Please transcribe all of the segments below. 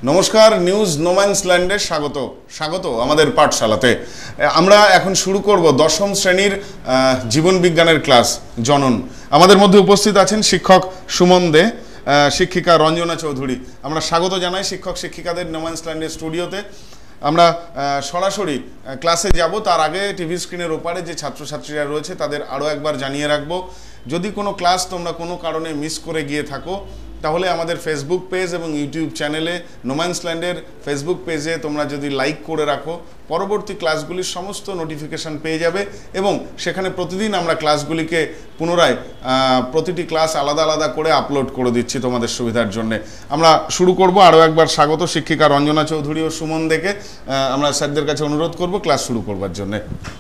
নমস্কার, নিউজ নোম্যান্সল্যান্ডে স্বাগত স্বাগত আমাদের পাঠশালাতে। আমরা এখন শুরু করব দশম শ্রেণীর জীবন বিজ্ঞানের ক্লাস জনন। আমাদের মধ্যে উপস্থিত আছেন শিক্ষক সুমন দে, শিক্ষিকা রঞ্জনা চৌধুরী। আমরা স্বাগত জানাই শিক্ষক শিক্ষিকাদের নোম্যান্সল্যান্ডের স্টুডিওতে। আমরা সরাসরি ক্লাসে যাব, তার আগে টিভি স্ক্রিনের ওপারে যে ছাত্রছাত্রীরা রয়েছে তাদের আরও একবার জানিয়ে রাখবো, যদি কোনো ক্লাস তোমরা কোনো কারণে মিস করে গিয়ে থাকো তাহলে আমাদের ফেসবুক পেজ এবং ইউটিউব চ্যানেলে নোম্যান্সল্যান্ডের ফেসবুক পেজে তোমরা যদি লাইক করে রাখো, পরবর্তী ক্লাসগুলির সমস্ত নোটিফিকেশান পেয়ে যাবে এবং সেখানে প্রতিদিন আমরা ক্লাসগুলিকে পুনরায় প্রতিটি ক্লাস আলাদা আলাদা করে আপলোড করে দিচ্ছি তোমাদের সুবিধার জন্যে। আমরা শুরু করব। আরও একবার স্বাগত শিক্ষিকা রঞ্জনা চৌধুরী ও সুমন দেকে। আমরা স্যারদের কাছে অনুরোধ করব ক্লাস শুরু করবার জন্যে।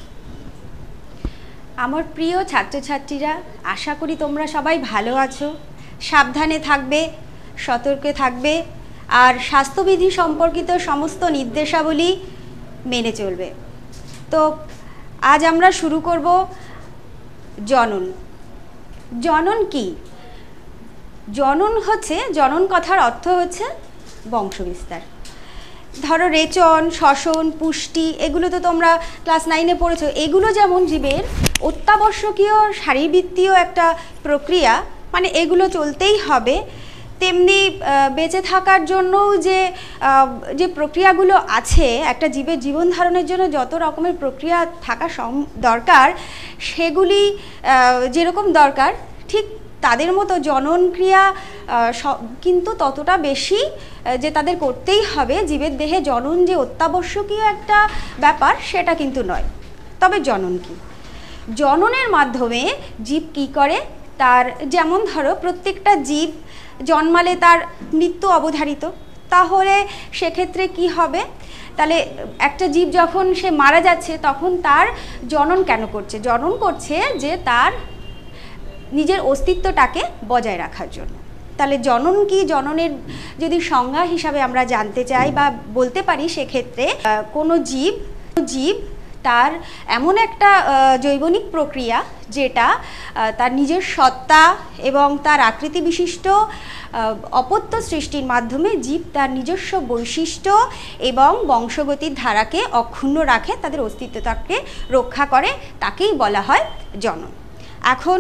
আমার প্রিয় ছাত্রছাত্রীরা, আশা করি তোমরা সবাই ভালো আছো, সাবধানে থাকবে, সতর্কে থাকবে আর স্বাস্থ্যবিধি সম্পর্কিত সমস্ত নির্দেশাবলী মেনে চলবে। তো আজ আমরা শুরু করব জনন। জনন কি? জনন হচ্ছে, জনন কথার অর্থ হচ্ছে বংশবিস্তার। ধরো রেচন, শ্বসন, পুষ্টি, এগুলো তো তোমরা ক্লাস 9-এ পড়েছো। এগুলো যেমন জীবের অত্যাবশ্যকীয় শারীরবৃত্তীয় একটা প্রক্রিয়া, মানে এগুলো চলতেই হবে, তেমনি বেঁচে থাকার জন্যও যে প্রক্রিয়াগুলো আছে, একটা জীবের জীবন ধারণের জন্য যত রকমের প্রক্রিয়া থাকা দরকার, সেগুলি যেরকম দরকার ঠিক তাদের মতো জনন ক্রিয়া কিন্তু ততটা বেশি যে তাদের করতেই হবে। জীবের দেহে জনন যে অত্যাবশ্যকীয় একটা ব্যাপার সেটা কিন্তু নয়। তবে জনন কি? জননের মাধ্যমে জীব কি করে, তার যেমন ধরো প্রত্যেকটা জীব জন্মালে তার মৃত্যু অবধারিত, তাহলে সেক্ষেত্রে কি হবে? তাহলে একটা জীব যখন সে মারা যাচ্ছে তখন তার জনন কেন করছে? জনন করছে যে তার নিজের অস্তিত্বটাকে বজায় রাখার জন্য। তাহলে জনন কি? জননের যদি সংজ্ঞা হিসাবে আমরা জানতে চাই বা বলতে পারি, সেক্ষেত্রে কোনো জীব তার এমন একটা জৈবনিক প্রক্রিয়া যেটা তার নিজের সত্তা এবং তার আকৃতি বিশিষ্ট অপত্য সৃষ্টির মাধ্যমে জীব তার নিজস্ব বৈশিষ্ট্য এবং বংশগতির ধারাকে অক্ষুণ্ণ রাখে, তাদের অস্তিত্বটাকে রক্ষা করে, তাকেই বলা হয় জনন। এখন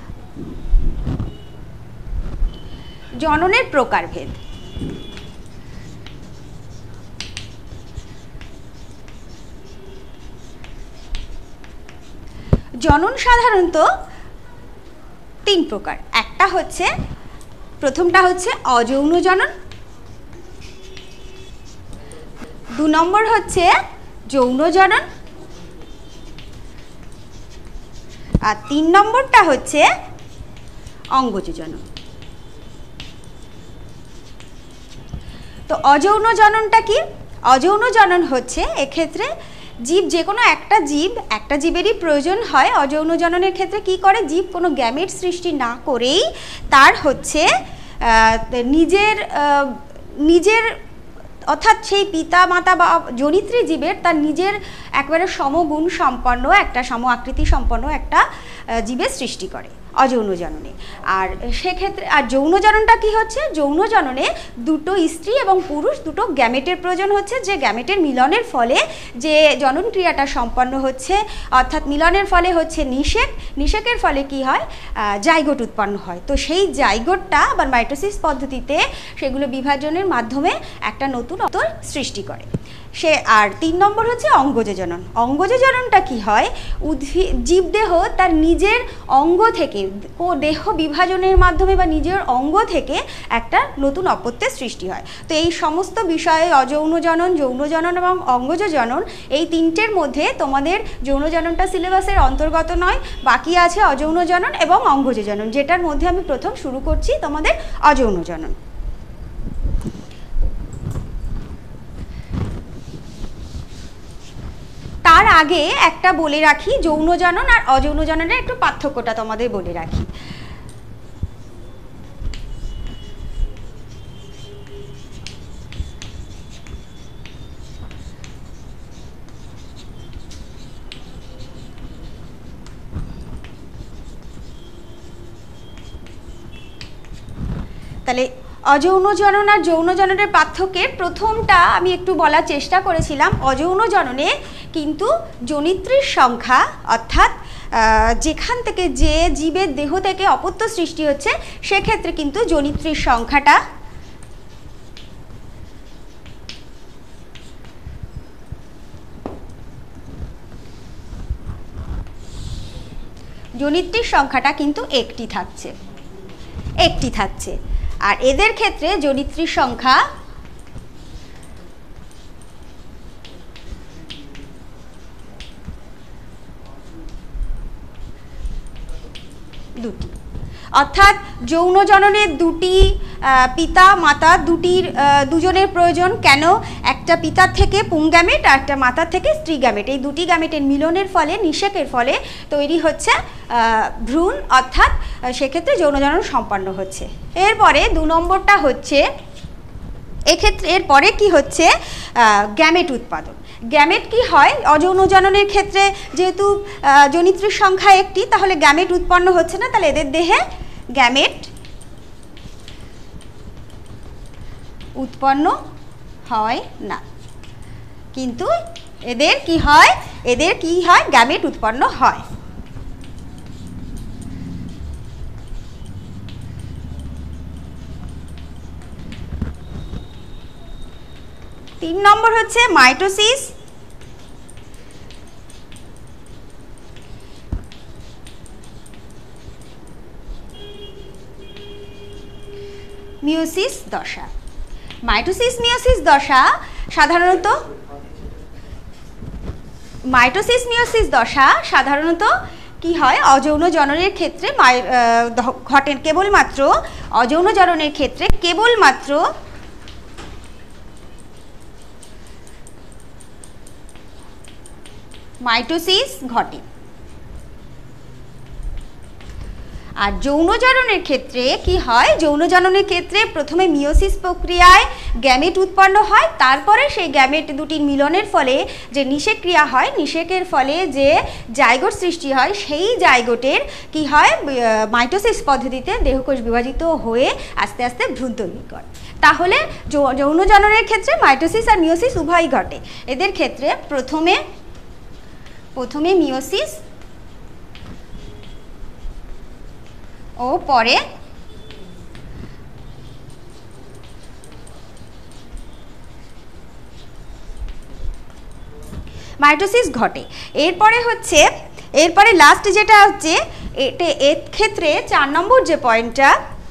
জননের প্রকারভেদ। জনন সাধারণত 3 প্রকার। একটা হচ্ছে, প্রথমটা হচ্ছে অযৌন জনন, 2 নম্বর হচ্ছে যৌন জনন, আর 3 নম্বরটা হচ্ছে অঙ্গজ জনন। তো অযৌন জননটা কি? অযৌন জনন হচ্ছে এক্ষেত্রে জীব, যে কোনো একটা জীবেরই প্রয়োজন হয়। অযৌন জননের ক্ষেত্রে কি করে? জীব কোনো গ্যামেট সৃষ্টি না করেই তার হচ্ছে নিজের অর্থাৎ সেই পিতা মাতা বা জনিত্রী জীবের তার নিজের একবারে সমগুণ সম্পন্ন, একটা সম আকৃতি সম্পন্ন একটা জীবের সৃষ্টি করে অযৌন জননে। আর সেক্ষেত্রে আর যৌন জননটা কি হচ্ছে? যৌন জননে দুটো স্ত্রী এবং পুরুষ দুটো গ্যামেটের প্রয়োজন হচ্ছে, যে গ্যামেটের মিলনের ফলে যে জনন ক্রিয়াটা সম্পন্ন হচ্ছে, অর্থাৎ মিলনের ফলে হচ্ছে নিষেকের ফলে কি হয়? জাইগোট উৎপন্ন হয়। তো সেই জাইগোটটা আবার মাইটোসিস পদ্ধতিতে সেগুলো বিভাজনের মাধ্যমে একটা নতুন অন্তর সৃষ্টি করে সে। আর 3 নম্বর হচ্ছে অঙ্গজ জনন। অঙ্গজ জননটা কি হয়? জীবদেহ তার নিজের অঙ্গ থেকে, দেহ বিভাজনের মাধ্যমে বা নিজের অঙ্গ থেকে একটা নতুন অপত্যের সৃষ্টি হয়। তো এই সমস্ত বিষয়ে অযৌন জনন, যৌন জনন এবং অঙ্গজ জনন, এই 3টের মধ্যে তোমাদের যৌন জননটা সিলেবাসের অন্তর্গত নয়, বাকি আছে অযৌন জনন এবং অঙ্গজ জনন, যেটার মধ্যে আমি প্রথম শুরু করছি তোমাদের অযৌন জনন। তার আগে একটা বলে রাখি, যৌন জনন আর অযৌন জননের একটু পার্থক্যটা তোমাদের বলে রাখি। তাহলে অযৌন জনন আর যৌন জননের পার্থক্যের প্রথমটা আমি একটু বলার চেষ্টা করেছিলাম। অযৌন জননে কিন্তু জনিত্রীর সংখ্যা, অর্থাৎ যেখান থেকে যে জীবের দেহ থেকে অপত্য সৃষ্টি হচ্ছে সেক্ষেত্রে কিন্তু জনিত্রীর সংখ্যাটা কিন্তু একটি থাকছে। আর এদের ক্ষেত্রে জনিত্রীর সংখ্যা দুটি, অর্থাৎ যৌন জননের দুটি পিতা মাতা দুজনের প্রয়োজন। কেন? একটা পিতার থেকে পুংগ্যামেট আর একটা মাতার থেকে স্ত্রী গ্যামেট, এই দুটি গ্যামেটের মিলনের ফলে, নিষেকের ফলে তৈরি হচ্ছে ভ্রূণ, অর্থাৎ সেক্ষেত্রে যৌন জনন সম্পন্ন হচ্ছে। এরপরে 2 নম্বরটা হচ্ছে, এক্ষেত্রে এরপরে কি হচ্ছে, গ্যামেট উৎপাদন। গ্যামেট কি হয় অযৌন জননের ক্ষেত্রে, যেহেতু জনিত্রীর সংখ্যা একটি, তাহলে গ্যামেট উৎপন্ন হচ্ছে না, তাহলে এদের দেহে গ্যামেট উৎপন্ন হয় না। কিন্তু এদের কি হয়, গ্যামেট উৎপন্ন হয়। তিন নম্বর হচ্ছে মাইটোসিস। মিয়োসিস দশা। মাইটোসিস মিয়োসিস দশা সাধারণত কি হয়, অযৌন জননের ক্ষেত্রে ঘটেন। কেবলমাত্র অযৌন জননের ক্ষেত্রে কেবলমাত্র মাইটোসিস ঘটে। আর যৌন জননের ক্ষেত্রে কি হয়, যৌন জননের ক্ষেত্রে প্রথমে মিয়োসিস প্রক্রিয়ায় গ্যামেট উৎপন্ন হয়, তারপরে সেই গ্যামেট দুটির মিলনের ফলে যে নিষেক ক্রিয়া হয়, নিষেকের ফলে যে জাইগোট সৃষ্টি হয়, সেই জাইগোটের কি হয়, মাইটোসিস পদ্ধতিতে দেহকোষ বিভাজিত হয়ে আস্তে আস্তে ভ্রূণ তৈরি করে। তাহলে যৌন জননের ক্ষেত্রে মাইটোসিস আর মিয়োসিস উভয়ই ঘটে। এদের ক্ষেত্রে প্রথমে মিয়োসিস ও পরে মাইটোসিস ঘটে। এরপরে লাস্ট যেটা হচ্ছে, এর ক্ষেত্রে 4 নম্বর যে পয়েন্টটা,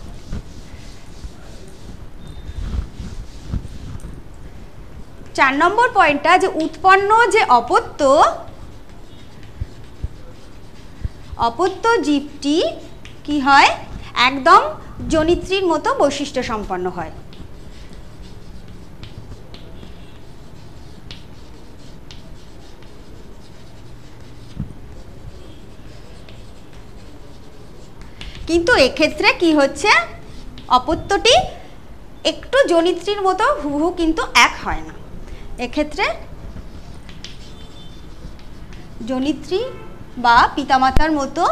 যে উৎপন্ন যে অপত্য জীবটি কি হয়, একদম জনিত্রীর মতো বৈশিষ্ট্য সম্পন্ন হয়। কিন্তু এক্ষেত্রে কি হচ্ছে, অপত্যটি একটু জনিত্রীর মতো হুবহু কিন্তু এক হয় না। এক্ষেত্রে জনিত্রী বা পিতামাতার মতো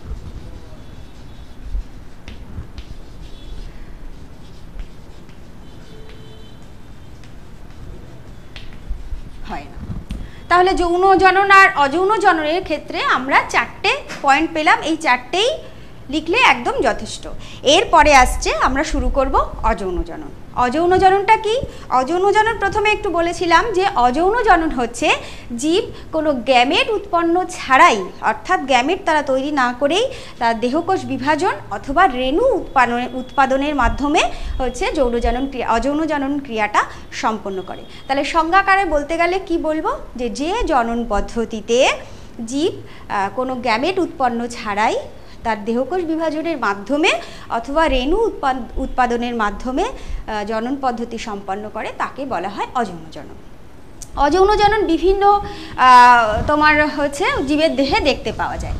হয় না। তাহলে যৌন জনন আর অযৌন জননের ক্ষেত্রে আমরা 4টে পয়েন্ট পেলাম, এই 4টেই লিখলে একদম যথেষ্ট। এরপরে আসছে, আমরা শুরু করব অযৌন জনন। অযৌন জননটা কি? অযৌন জনন প্রথমে একটু বলেছিলাম যে অযৌন জনন হচ্ছে জীব কোনো গ্যামেট উৎপন্ন ছাড়াই, অর্থাৎ গ্যামেট তারা তৈরি না করেই তার দেহকোষ বিভাজন অথবা রেণু উৎপাদনের মাধ্যমে হচ্ছে অযৌন জনন ক্রিয়াটা সম্পন্ন করে। তাহলে সংজ্ঞাকারে বলতে গেলে কি বলবো, যে জনন পদ্ধতিতে জীব কোনো গ্যামেট উৎপন্ন ছাড়াই তার দেহকোষ বিভাজনের মাধ্যমে অথবা রেণু উৎপাদনের মাধ্যমে জনন পদ্ধতি সম্পন্ন করে, তাকে বলা হয় অযৌন জনন। অযৌন জনন বিভিন্ন তোমার হচ্ছে জীবের দেহে দেখতে পাওয়া যায়।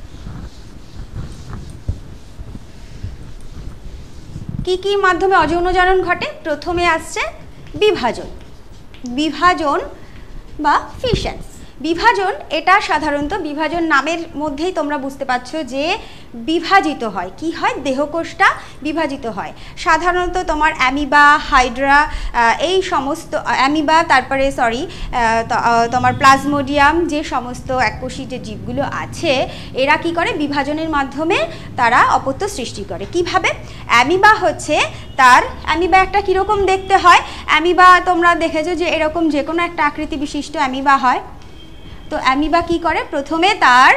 কি কি মাধ্যমে অযৌন জনন ঘটে? প্রথমে আসছে বিভাজন বা ফিশন। বিভাজন, এটা সাধারণত বিভাজন নামের মধ্যেই তোমরা বুঝতে পারছো যে বিভাজিত হয়। কি হয়? দেহকোষটা বিভাজিত হয়। সাধারণত তোমার অ্যামিবা, হাইড্রা, এই সমস্ত অ্যামিবা, তারপরে তোমার প্লাজমোডিয়াম, যে সমস্ত এককোষী যে জীবগুলো আছে, এরা কি করে? বিভাজনের মাধ্যমে তারা অপত্য সৃষ্টি করে। কিভাবে? অ্যামিবা হচ্ছে অ্যামিবা একটা কীরকম দেখতে হয়? অ্যামিবা তোমরা দেখেছো যে এরকম যে কোনো একটা আকৃতি বিশিষ্ট অ্যামিবা হয়। তো অ্যামিবা কি করে? প্রথমে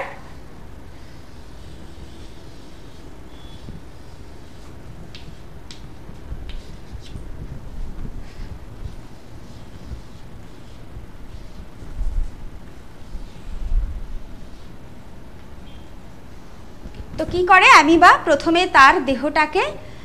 অ্যামিবা প্রথমে তার দেহটাকে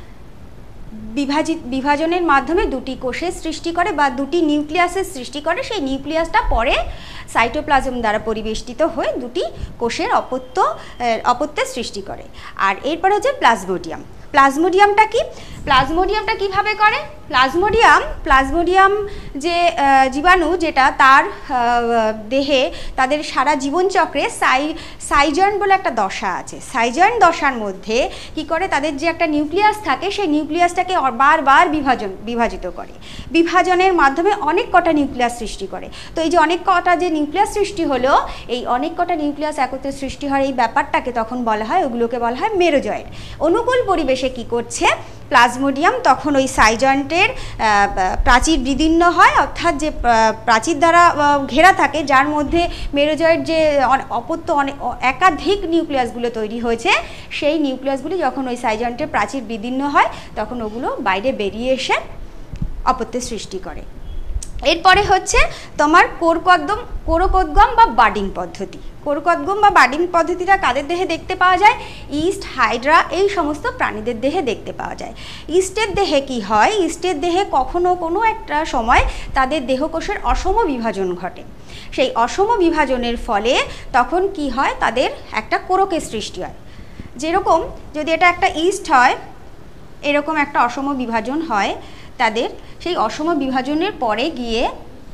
বিভাজনের মাধ্যমে দুটি কোষের সৃষ্টি করে বা দুটি নিউক্লিয়াসের সৃষ্টি করে। সেই নিউক্লিয়াসটা পরে সাইটোপ্লাজম দ্বারা পরিবেষ্টিত হয়ে দুটি কোষের অপত্যের সৃষ্টি করে। আর এরপর হচ্ছে প্লাজমোডিয়াম। প্লাজমোডিয়ামটা কি? প্লাজমোডিয়ামটা কিভাবে করে? প্লাজমোডিয়াম যে জীবাণু, যেটা তার দেহে তাদের সারা জীবনচক্রে সাইজার্ন বলে একটা দশা আছে। সাইজার্ন দশার মধ্যে কি করে? তাদের যে একটা নিউক্লিয়াস থাকে, সেই নিউক্লিয়াসটাকে বারবার বিভাজিত করে। বিভাজনের মাধ্যমে অনেক কটা নিউক্লিয়াস সৃষ্টি করে। তো এই যে অনেক কটা যে নিউক্লিয়াস সৃষ্টি হলো, এই অনেক কটা নিউক্লিয়াস একত্রে সৃষ্টি হয়, এই ব্যাপারটাকে তখন বলা হয়, ওগুলোকে বলা হয় মেরোজয়েড। অনুকূল পরিবেশে কি করছে প্লাজমোডিয়াম? তখন ওই সাইজার্নটের প্রাচীর বিদীর্ণ হয়, অর্থাৎ যে প্রাচীর দ্বারা ঘেরা থাকে, যার মধ্যে মেরোজয়েড যে অপত্য একাধিক নিউক্লিয়াসগুলো তৈরি হয়েছে, সেই নিউক্লিয়াসগুলি যখন ওই সাইজার্নটের প্রাচীর বিদীর্ণ হয়, তখন ওগুলো বাইরে বেরিয়ে এসে অপত্যের সৃষ্টি করে। এরপরে হচ্ছে তোমার কোরকোদ্গম বা বার্ডিং পদ্ধতি। কোরকোদ্গম বা বার্ডিং পদ্ধতিটা কাদের দেহে দেখতে পাওয়া যায়? ইস্ট, হাইড্রা, এই সমস্ত প্রাণীদের দেহে দেখতে পাওয়া যায়। ইস্টের দেহে কি হয়? ইস্টের দেহে কখনো কোনো একটা সময় তাদের দেহকোষের অসম বিভাজন ঘটে। সেই অসম বিভাজনের ফলে তখন কি হয়? তাদের একটা কোরকের সৃষ্টি হয়। যেরকম যদি এটা একটা ইস্ট হয়, এরকম একটা অসম বিভাজন হয় তাদের, সেই অসম বিভাজনের পরে গিয়ে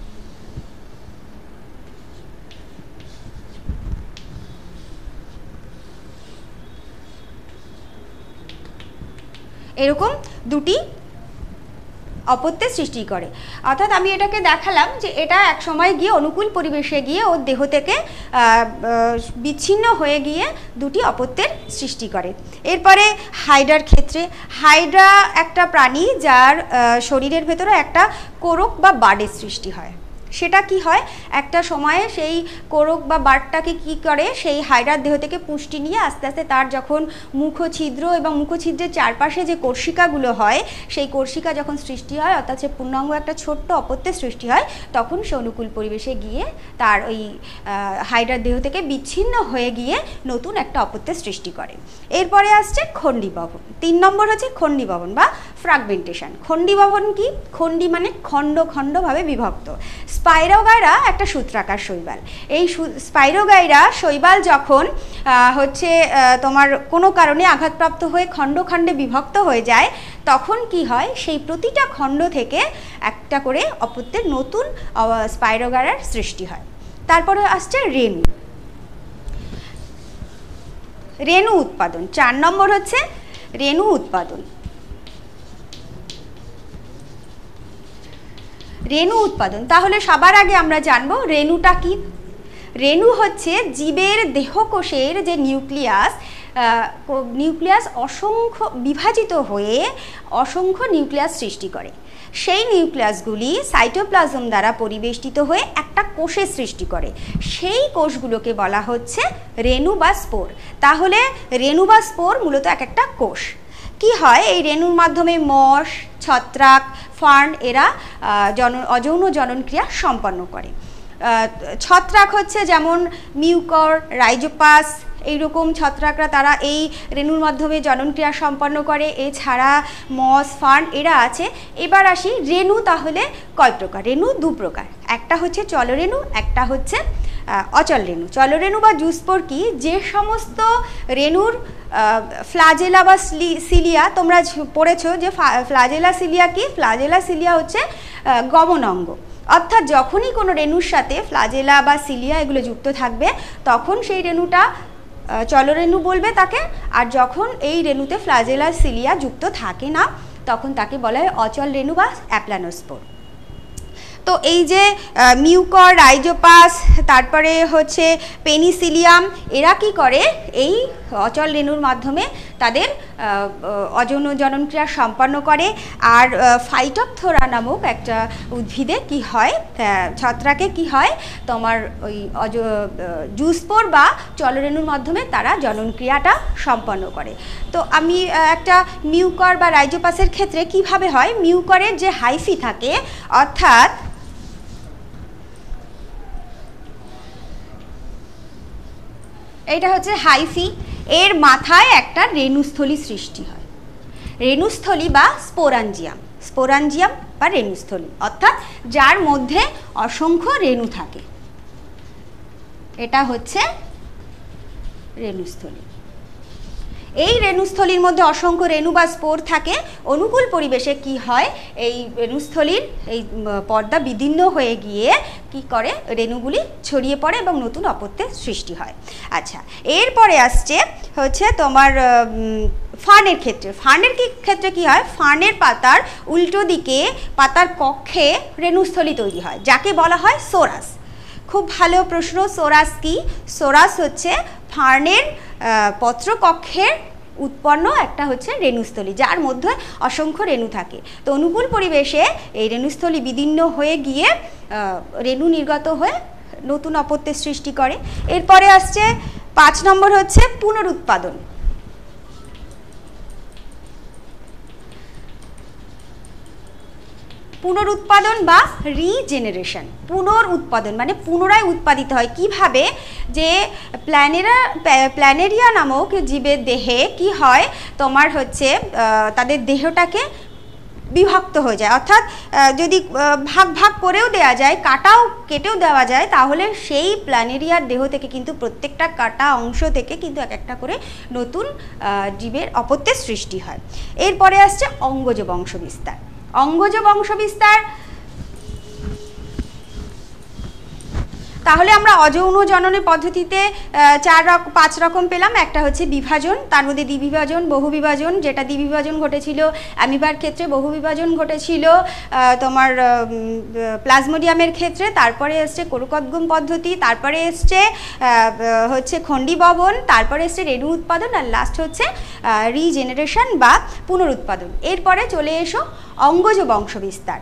এরকম দুটি অপত্যের সৃষ্টি করে। অর্থাৎ আমি এটাকে দেখালাম যে এটা এক সময় গিয়ে অনুকূল পরিবেশে গিয়ে ওর দেহ থেকে বিচ্ছিন্ন হয়ে গিয়ে দুটি অপত্যের সৃষ্টি করে। এরপরে হাইড্রার ক্ষেত্রে, হাইড্রা একটা প্রাণী যার শরীরের ভেতরে একটা কোরক বা বার্ডের সৃষ্টি হয়। সেটা কি হয়? একটা সময়ে সেই কোরক বা বার্ডটাকে কি করে? সেই হাইড্রার দেহ থেকে পুষ্টি নিয়ে আস্তে আস্তে তার যখন মুখছিদ্র এবং মুখছিদ্রের চারপাশে যে কোর্শিকাগুলো হয়, সেই কোর্শিকা যখন সৃষ্টি হয়, অর্থাৎ সে পূর্ণাঙ্গ একটা ছোট্ট অপত্যের সৃষ্টি হয়, তখন সে অনুকূল পরিবেশে গিয়ে তার ওই হাইড্রার দেহ থেকে বিচ্ছিন্ন হয়ে গিয়ে নতুন একটা অপত্যের সৃষ্টি করে। এরপরে আসছে খণ্ডীভবন। 3 নম্বর হচ্ছে খণ্ডীভবন বা ফ্রাগমেন্টেশন। খণ্ডীভবন কি? খণ্ডী মানে খণ্ড খণ্ডভাবে বিভক্ত। স্পাইরোগাইরা একটা সূত্রাকার শৈবাল। এই স্পাইরোগাইরা শৈবাল যখন তোমার কোনো কারণে আঘাতপ্রাপ্ত হয়ে খণ্ড খণ্ডে বিভক্ত হয়ে যায়, তখন কি হয়? সেই প্রতিটা খণ্ড থেকে একটা করে অপত্যের নতুন স্পাইরোগাইরার সৃষ্টি হয়। তারপরে আসছে রেণু উৎপাদন। 4 নম্বর হচ্ছে রেণু উৎপাদন। রেণু উৎপাদন, তাহলে সবার আগে আমরা জানবো রেণুটা কি। রেণু হচ্ছে জীবের দেহকোষের যে নিউক্লিয়াস অসংখ্য বিভাজিত হয়ে অসংখ্য নিউক্লিয়াস সৃষ্টি করে। সেই নিউক্লিয়াসগুলি সাইটোপ্লাজম দ্বারা পরিবেষ্টিত হয়ে একটা কোষের সৃষ্টি করে। সেই কোষগুলোকে বলা হচ্ছে রেণু বা স্পোর। তাহলে রেণু বা স্পোর মূলত এক একটা কোষ। কি হয়? এই রেণুর মাধ্যমে মশ, ছত্রাক, ফার্ন এরা অযৌন জনন ক্রিয়া সম্পন্ন করে। ছত্রাক হচ্ছে যেমন মিউকর, রাইজোপাস, এইরকম ছত্রাকরা তারা এই রেণুর মাধ্যমে জনন ক্রিয়া সম্পন্ন করে। এছাড়া মস, ফার্ন এরা আছে। এবার আসি রেণু, তাহলে কয় প্রকার? রেণু 2 প্রকার, একটা হচ্ছে চলরেণু, একটা হচ্ছে অচল রেণু। চলরেণু বা জুস্পোর কি? যে সমস্ত রেণুর ফ্লাজেলা বা সিলিয়া, তোমরা পড়েছো যে ফ্লাজেলা সিলিয়া কি? ফ্লাজেলা সিলিয়া হচ্ছে গমন অঙ্গ, অর্থাৎ যখনই কোনো রেণুর সাথে ফ্লাজেলা বা সিলিয়া এগুলো যুক্ত থাকবে তখন সেই রেণুটা চলরেণু বলবে তাকে, আর যখন এই রেণুতে ফ্লাজেলা সিলিয়া যুক্ত থাকে না তখন তাকে বলা হয় অচল রেণু বা অ্যাপ্লানোস্পোর। তো এই যে মিউকর, রাইজোপাস, তারপরে হচ্ছে পেনিসিলিয়াম, এরা কি করে এই অচল রেণুর মাধ্যমে তাদের অযৌন জননক্রিয়া সম্পন্ন করে। আর ফাইটোপথোরা নামক একটা উদ্ভিদে কি হয়, ছত্রাকে কি হয়, তোমার ওই জুস্পোর বা চলরেণুর মাধ্যমে তারা জননক্রিয়াটা সম্পন্ন করে। তো আমি একটা মিউকর বা রাইজোপাসের ক্ষেত্রে কিভাবে হয়, মিউকরের যে হাইফি থাকে, অর্থাৎ এইটা হচ্ছে হাইফি, এর মাথায় একটা রেণুস্থলী সৃষ্টি হয়, রেণুস্থলী বা স্পোরাঞ্জিয়াম, স্পোরাঞ্জিয়াম বা রেণুস্থলী, অর্থাৎ যার মধ্যে অসংখ্য রেণু থাকে, এটা হচ্ছে রেণুস্থলী। এই রেণুস্থলীর মধ্যে অসংখ্য রেণু বা স্পোর থাকে। অনুকূল পরিবেশে কি হয়, এই রেণুস্থলীর এই পর্দা বিদীর্ণ হয়ে গিয়ে কি করে, রেণুগুলি ছড়িয়ে পড়ে এবং নতুন অপত্যের সৃষ্টি হয়। আচ্ছা, এরপরে আসছে হচ্ছে তোমার ফার্নের ক্ষেত্রে। ফার্নের ক্ষেত্রে কি হয়, ফার্নের পাতার উল্টো দিকে পাতার কক্ষে রেণুস্থলী তৈরি হয়, যাকে বলা হয় সোরাস। খুব ভালো প্রশ্ন, সোরাস কি? সোরাস হচ্ছে ফার্নের পত্রকক্ষের উৎপন্ন একটা হচ্ছে রেণুস্থলী, যার মধ্যে অসংখ্য রেণু থাকে। তো অনুকূল পরিবেশে এই রেণুস্থলী বিদীর্ণ হয়ে গিয়ে রেণু নির্গত হয়ে নতুন অপত্যের সৃষ্টি করে। এরপরে আসছে 5 নম্বর হচ্ছে পুনরুৎপাদন। পুনরুৎপাদন বা রিজেনারেশন। পুনরুৎপাদন মানে পুনরায় উৎপাদিত হয়। কিভাবে? যে প্ল্যানেরিয়া নামক জীবের দেহে কি হয়, তোমার হচ্ছে তাদের দেহটাকে বিভক্ত হয়ে যায়, অর্থাৎ যদি ভাগ ভাগ করেও দেওয়া যায়, কেটেও দেওয়া যায়, তাহলে সেই প্ল্যানেরিয়ার দেহ থেকে কিন্তু প্রত্যেকটা কাটা অংশ থেকে কিন্তু এক একটা করে নতুন জীবের অপত্যের সৃষ্টি হয়। এরপরে আসছে অঙ্গজ বংশবিস্তার। অঙ্গজ বংশবিস্তার, তাহলে আমরা অযৌন জননের পদ্ধতিতে 5 রকম পেলাম। একটা হচ্ছে বিভাজন, তার মধ্যে দ্বিবিভাজন, বহুবিভাজন। যেটা দ্বিবিভাজন ঘটেছিল অ্যামিবার ক্ষেত্রে, বহুবিভাজন ঘটেছিল তোমার প্লাজমোডিয়ামের ক্ষেত্রে। তারপরে এসছে কোরুকোদ্গম পদ্ধতি, তারপরে এসছে হচ্ছে খণ্ডীববন, তারপরে এসছে রেণু উৎপাদন, আর লাস্ট হচ্ছে রিজেনারেশন বা পুনরুৎপাদন। এরপরে চলে এসো অঙ্গজ বংশবিস্তার।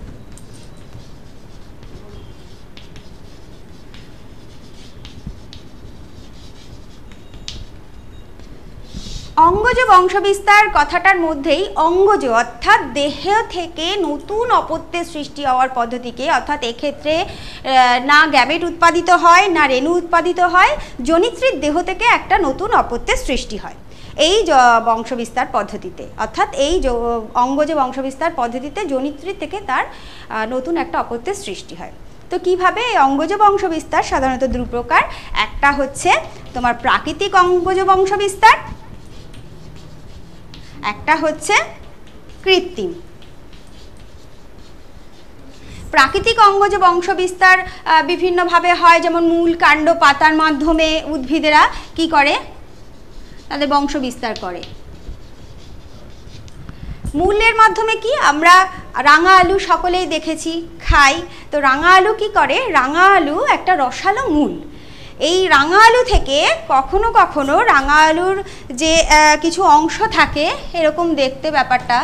অঙ্গজ বংশবিস্তার কথাটার মধ্যেই অঙ্গজ অর্থাৎ দেহ থেকে নতুন অপত্যের সৃষ্টি হওয়ার পদ্ধতিকে, অর্থাৎ এক্ষেত্রে না গ্যামেট উৎপাদিত হয় না রেণু উৎপাদিত হয়, জনিত্রীর দেহ থেকে একটা নতুন অপত্যের সৃষ্টি হয় এই বংশবিস্তার পদ্ধতিতে। অর্থাৎ এই অঙ্গজ বংশবিস্তার পদ্ধতিতে জনিত্রীর থেকে তার নতুন একটা অপত্যের সৃষ্টি হয়। তো কিভাবে? এই অঙ্গজ বংশবিস্তার সাধারণত 2 প্রকার। একটা হচ্ছে তোমার প্রাকৃতিক অঙ্গজ বংশবিস্তার, একটা হচ্ছে কৃত্রিম। প্রাকৃতিক অঙ্গজ বংশবিস্তার বিভিন্নভাবে হয়, যেমন মূল, কাণ্ড, পাতার মাধ্যমে উদ্ভিদেরা কি করে, তাদের বংশ বিস্তার করে। মূলের মাধ্যমে কি, আমরা রাঙা আলু সকলেই দেখেছি, খাই। তো রাঙা আলু কি করে, রাঙা আলু একটা রসালো মূল। এই রাঙা আলু থেকে কখনো কখনো রাঙা আলুর যে কিছু অংশ থাকে এরকম দেখতে, ব্যাপারটা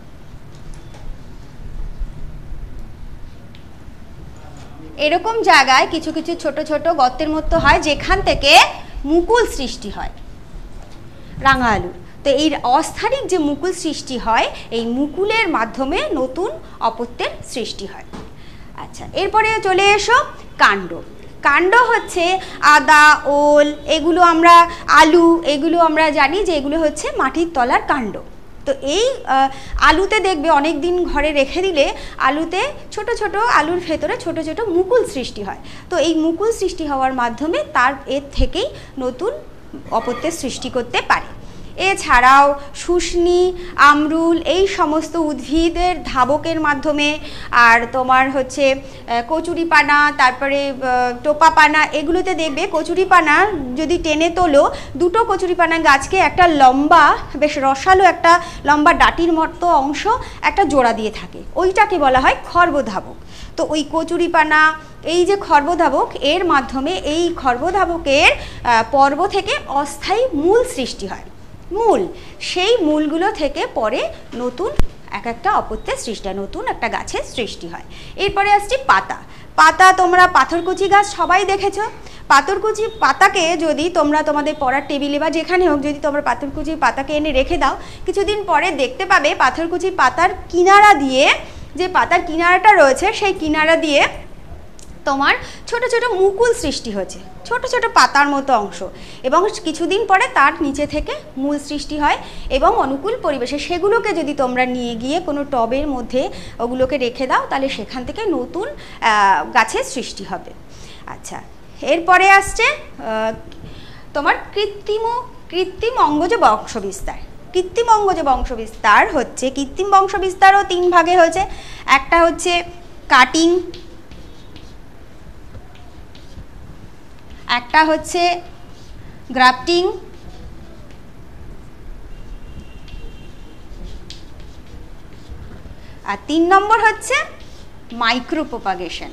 এরকম জায়গায় কিছু কিছু ছোট ছোট গর্তের মতো হয়, যেখান থেকে মুকুল সৃষ্টি হয় রাঙা আলুর। তো এই অস্থানিক যে মুকুল সৃষ্টি হয়, এই মুকুলের মাধ্যমে নতুন অপত্যের সৃষ্টি হয়। আচ্ছা, এরপরে চলে এসো কাণ্ড। কাণ্ড হচ্ছে আদা, ওল, এগুলো আমরা আলু, এগুলো আমরা জানি যে এগুলো হচ্ছে মাটির তলার কাণ্ড। তো এই আলুতে দেখবে অনেক দিন ঘরে রেখে দিলে আলুতে ছোট ছোট, আলুর ভেতরে ছোট ছোট মুকুল সৃষ্টি হয়। তো এই মুকুল সৃষ্টি হওয়ার মাধ্যমে এর থেকেই নতুন অপত্যের সৃষ্টি করতে পারে। এছাড়াও শুষ্নি, আমরুল এই সমস্ত উদ্ভিদের ধাবকের মাধ্যমে, আর তোমার হচ্ছে কচুরিপানা, তারপরে টোপাপানা, এগুলোতে দেখবে কচুরিপানা যদি টেনে তোলো, দুটো কচুরিপানা গাছকে একটা লম্বা বেশ রসালো একটা লম্বা ডাটির মতো অংশ একটা জোড়া দিয়ে থাকে, ওইটাকে বলা হয় খর্বধাবক। তো ওই কচুরিপানা, এই যে খর্বধাবক, এর মাধ্যমে এই খর্বধাবকের পর্ব থেকে অস্থায়ী মূল সৃষ্টি হয়। মূল, সেই মূলগুলো থেকে পরে নতুন একটা অপত্যের সৃষ্টি হয়, নতুন একটা গাছের সৃষ্টি হয়। এরপরে আসছি পাতা। পাতা তোমরা পাথরকুচি গাছ সবাই দেখেছো। পাথরকুচি পাতাকে যদি তোমরা তোমাদের পড়ার টেবিলে বা যেখানে হোক যদি তোমরা পাথরকুচি পাতাকে এনে রেখে দাও, কিছুদিন পরে দেখতে পাবে পাথরকুচি পাতার কিনারা দিয়ে, যে পাতার কিনারাটা রয়েছে সেই কিনারা দিয়ে তোমার ছোট ছোট মুকুল সৃষ্টি হচ্ছে, ছোট ছোট পাতার মতো অংশ, এবং কিছুদিন পরে তার নিচে থেকে মূল সৃষ্টি হয় এবং অনুকূল পরিবেশে সেগুলোকে যদি তোমরা নিয়ে গিয়ে কোনো টবের মধ্যে ওগুলোকে রেখে দাও, তাহলে সেখান থেকে নতুন গাছের সৃষ্টি হবে। আচ্ছা, এরপরে আসছে তোমার কৃত্রিম অঙ্গজ বংশবিস্তার। কৃত্রিম অঙ্গজ বংশবিস্তার হচ্ছে, কৃত্রিম বংশবিস্তারও 3 ভাগে হয়েছে। একটা হচ্ছে কাটিং, একটা হচ্ছে গ্রাফটিং, আর 3 নম্বর হচ্ছে মাইক্রো প্রপাগেশন।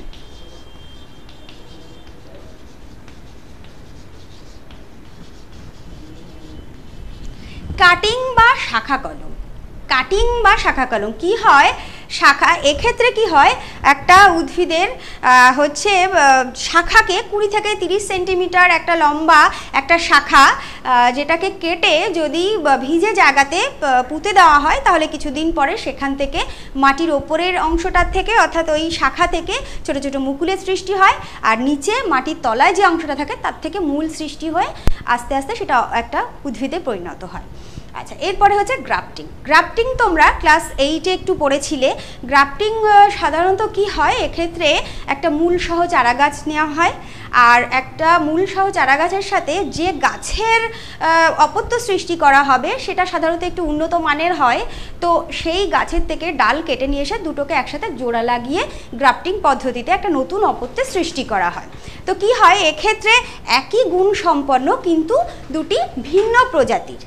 কাটিং বা শাখা কলম। কাটিং বা শাখা কলম কি হয়? শাখা, এক্ষেত্রে কি হয়, একটা উদ্ভিদের হচ্ছে শাখাকে 20 থেকে 30 সেন্টিমিটার একটা লম্বা একটা শাখা, যেটাকে কেটে যদি ভিজে জায়গাতে পুঁতে দেওয়া হয়, তাহলে কিছুদিন পরে সেখান থেকে মাটির ওপরের অংশটার থেকে, অর্থাৎ ওই শাখা থেকে ছোট ছোট মুকুলের সৃষ্টি হয়, আর নিচে মাটির তলায় যে অংশটা থাকে তার থেকে মূল সৃষ্টি হয়ে আস্তে আস্তে সেটা একটা উদ্ভিদে পরিণত হয়। আচ্ছা, এরপরে হচ্ছে গ্রাফটিং। গ্রাফটিং তোমরা ক্লাস 8-এ একটু পড়েছিলে। গ্রাফটিং সাধারণত কি হয়, এক্ষেত্রে একটা মূল সহ চারা গাছ নেওয়া হয়, আর একটা মূল সহ চারা গাছের সাথে যে গাছের অপত্য সৃষ্টি করা হবে সেটা সাধারণত একটু উন্নত মানের হয়, তো সেই গাছের থেকে ডাল কেটে নিয়ে এসে দুটোকে একসাথে জোড়া লাগিয়ে গ্রাফটিং পদ্ধতিতে একটা নতুন অপত্যের সৃষ্টি করা হয়। তো কি হয়, এক্ষেত্রে একই গুণ সম্পন্ন কিন্তু দুটি ভিন্ন প্রজাতির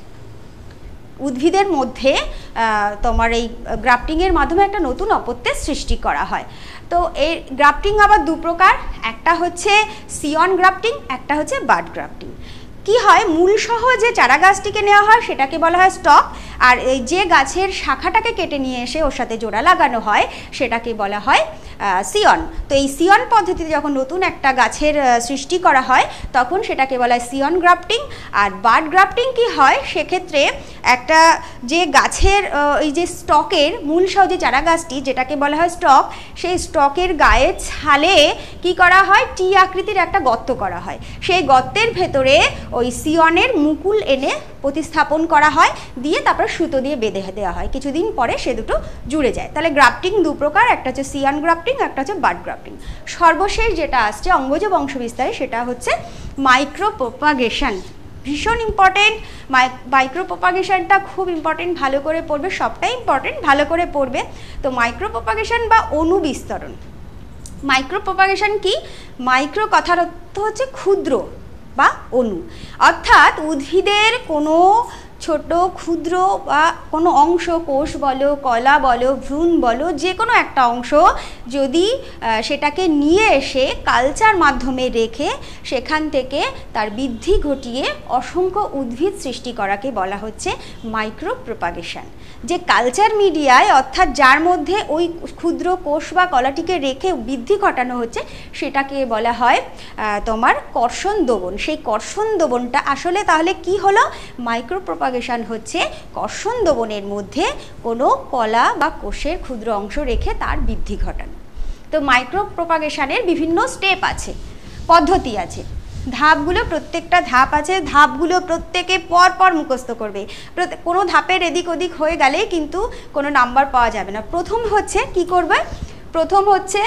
উদ্ভিদের মধ্যে তোমার এই গ্রাফটিংয়ের মাধ্যমে একটা নতুন অপত্যের সৃষ্টি করা হয়। তো এই গ্রাফটিং আবার 2 প্রকার, একটা হচ্ছে সিয়ন গ্রাফটিং, একটা হচ্ছে বাড গ্রাফটিং। কি হয়, মূল সহ যে চারা গাছটিকে নেওয়া হয় সেটাকে বলা হয় স্টক, আর এই যে গাছের শাখাটাকে কেটে নিয়ে এসে ওর সাথে জোড়া লাগানো হয় সেটাকে বলা হয় সিয়ন। তো এই সিয়ন পদ্ধতিতে যখন নতুন একটা গাছের সৃষ্টি করা হয় তখন সেটাকে বলা হয় সিয়ন গ্রাফটিং। আর বাড গ্রাফটিং কি হয়, সেক্ষেত্রে একটা যে গাছের এই যে স্টকের মূল সহ যে চারা গাছটি যেটাকে বলা হয় স্টক, সেই স্টকের গায়ে ছালে কি করা হয়, টি আকৃতির একটা গর্ত করা হয়, সেই গর্তের ভেতরে ওই সিয়নের মুকুল এনে প্রতিস্থাপন করা হয়, দিয়ে তারপর সুতো দিয়ে বেঁধে দেওয়া হয়, কিছুদিন পরে সে দুটো জুড়ে যায়। তাহলে গ্রাফটিং 2 প্রকার, একটা হচ্ছে সিয়ান গ্রাফটিং, একটা হচ্ছে বাড গ্রাফটিং। সর্বশেষ যেটা আসছে অঙ্গজ বংশবিস্তারে, সেটা হচ্ছে মাইক্রো প্রপাগেশন। ভীষণ ইম্পর্টেন্ট, মাইক্রো প্রপাগেশনটা খুব ইম্পর্টেন্ট, ভালো করে পড়বে, সবটাই ইম্পর্টেন্ট, ভালো করে পড়বে। তো মাইক্রো প্রপাগেশন বা অনুবিস্তরণ। মাইক্রো প্রপাগেশন কি? মাইক্রো কথার অর্থ হচ্ছে ক্ষুদ্র বা অণু, অর্থাৎ উদ্ভিদের কোনো ছোট ক্ষুদ্র বা কোনো অংশ, কোষ বলো, কলা বলো, ভ্রূণ বলো, যে কোনো একটা অংশ যদি সেটাকে নিয়ে এসে কালচার মাধ্যমে রেখে সেখান থেকে তার বৃদ্ধি ঘটিয়ে অসংখ্য উদ্ভিদ সৃষ্টি করাকে বলা হচ্ছে মাইক্রো প্রপাগেশন। যে কালচার মিডিয়ায়, অর্থাৎ যার মধ্যে ওই ক্ষুদ্র কোষ বা কলাটিকে রেখে বৃদ্ধি ঘটানো হচ্ছে সেটাকে বলা হয় তোমার কর্ষণ দোবন। সেই কর্ষণ দোবনটা আসলে তাহলে কি হলো, মাইক্রো প্রপাগেশন হচ্ছে কর্ষণ দোবনের মধ্যে কোনো কলা বা কোষের ক্ষুদ্র অংশ রেখে তার বৃদ্ধি ঘটানো। তো মাইক্রো প্রপাগেশনের বিভিন্ন স্টেপ আছে, পদ্ধতি আছে, ধাপগুলো, প্রত্যেকটা ধাপ আছে, ধাপগুলো প্রত্যেকে পর মুখস্থ করবে। কোনো ধাপের এদিক ওদিক হয়ে গেলে কিন্তু কোনো নাম্বার পাওয়া যাবে না। প্রথম হচ্ছে কি করবে, প্রথম হচ্ছে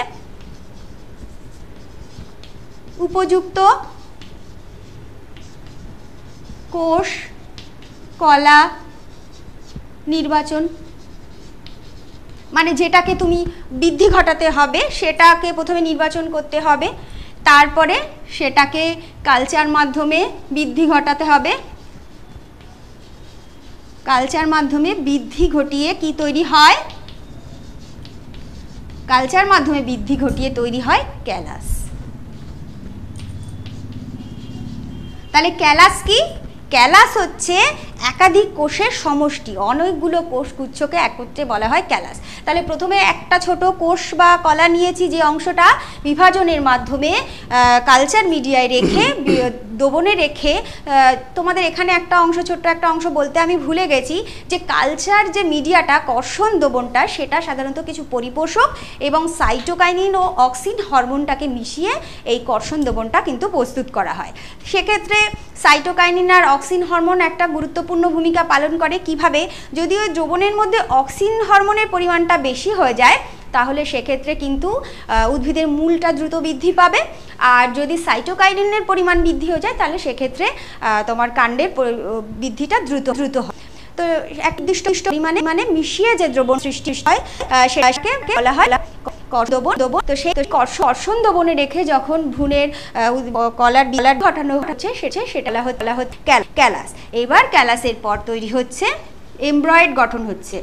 উপযুক্ত কোষ কলা নির্বাচন, মানে যেটাকে তুমি বৃদ্ধি ঘটাতে হবে সেটাকে প্রথমে নির্বাচন করতে হবে, তারপরে সেটাকে কালচার মাধ্যমে বৃদ্ধি ঘটাতে হবে। কালচার মাধ্যমে বৃদ্ধি ঘটিয়ে কি তৈরি হয়? কালচার মাধ্যমে বৃদ্ধি ঘটিয়ে তৈরি হয় ক্যালাস। তাহলে ক্যালাস কি? ক্যালাস হচ্ছে একাধিক কোষের সমষ্টি, অনেকগুলো কোষগুচ্ছকে একত্রে বলা হয় ক্যালাস। তাহলে প্রথমে একটা ছোট কোষ বা কলা নিয়েছি, যে অংশটা বিভাজনের মাধ্যমে কালচার মিডিয়ায় রেখে দোবনে রেখে, তোমাদের এখানে একটা অংশ, ছোট্ট একটা অংশ বলতে আমি ভুলে গেছি, যে কালচার যে মিডিয়াটা কর্ষণ দোবনটা, সেটা সাধারণত কিছু পরিপোষক এবং সাইটোকাইনিন ও অক্সিন হরমোনটাকে মিশিয়ে এই কর্ষণ দোবনটা কিন্তু প্রস্তুত করা হয়। সেক্ষেত্রে সাইটোকাইনিন আর অক্সিন হরমোন একটা গুরুত্বপূর্ণ ভূমিকা পালন করে। কিভাবে? যদি ওই দ্রবণের মধ্যে অক্সিন হরমোনের পরিমাণটা বেশি হয়ে যায়, তাহলে সেক্ষেত্রে কিন্তু উদ্ভিদের মূলটা দ্রুত বৃদ্ধি পাবে। আর যদি সাইটোকাইনিনের পরিমাণ বৃদ্ধি হয়ে যায়, তাহলে সেক্ষেত্রে তোমার কাণ্ডের বৃদ্ধিটা দ্রুত হয়। তো এক নির্দিষ্ট পরিমাণে মিশিয়ে যে দ্রবণ সৃষ্টি হয় সেটাকে বলা হয় দোবন। তো সেই কর্ষণ দোবনে রেখে যখন ভ্রূণের কলার ঘটানো হচ্ছে সেটা হচ্ছে ক্যালাস। এবার ক্যালাসের পর তৈরি হচ্ছে এমব্রয়েড গঠন হচ্ছে।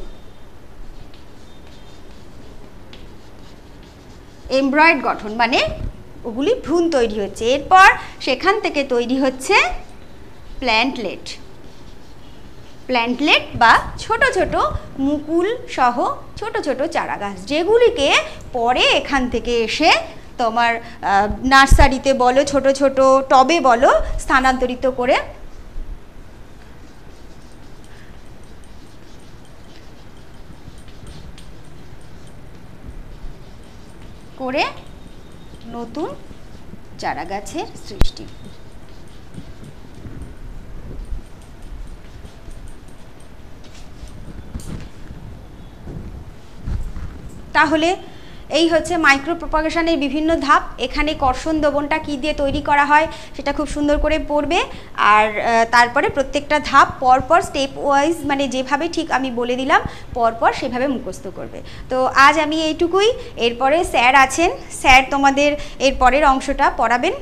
এমব্রয়েড গঠন মানে ওগুলি ভ্রূণ তৈরি হচ্ছে। এরপর সেখান থেকে তৈরি হচ্ছে প্ল্যান্টলেট। প্ল্যান্টলেট বা ছোট ছোট মুকুল সহ ছোট ছোট চারা গাছ, যেগুলিকে পরে এখান থেকে এসে তোমার নার্সারিতে বলো, ছোট ছোট টবে বলো, স্থানান্তরিত করে নতুন চারা গাছের সৃষ্টি। তাহলে এই হচ্ছে মাইক্রো প্রপাগেশনের বিভিন্ন ধাপ। এখানে কর্ষণ দ্রবণটা কী দিয়ে তৈরি করা হয় সেটা খুব সুন্দর করে পড়বে, আর তারপরে প্রত্যেকটা ধাপ পরপর স্টেপ ওয়াইজ, মানে যেভাবে ঠিক আমি বলে দিলাম পরপর সেভাবে মুখস্থ করবে। তো আজ আমি এইটুকুই। এরপরে স্যার আছেন, স্যার তোমাদের এর পরের অংশটা পড়াবেন।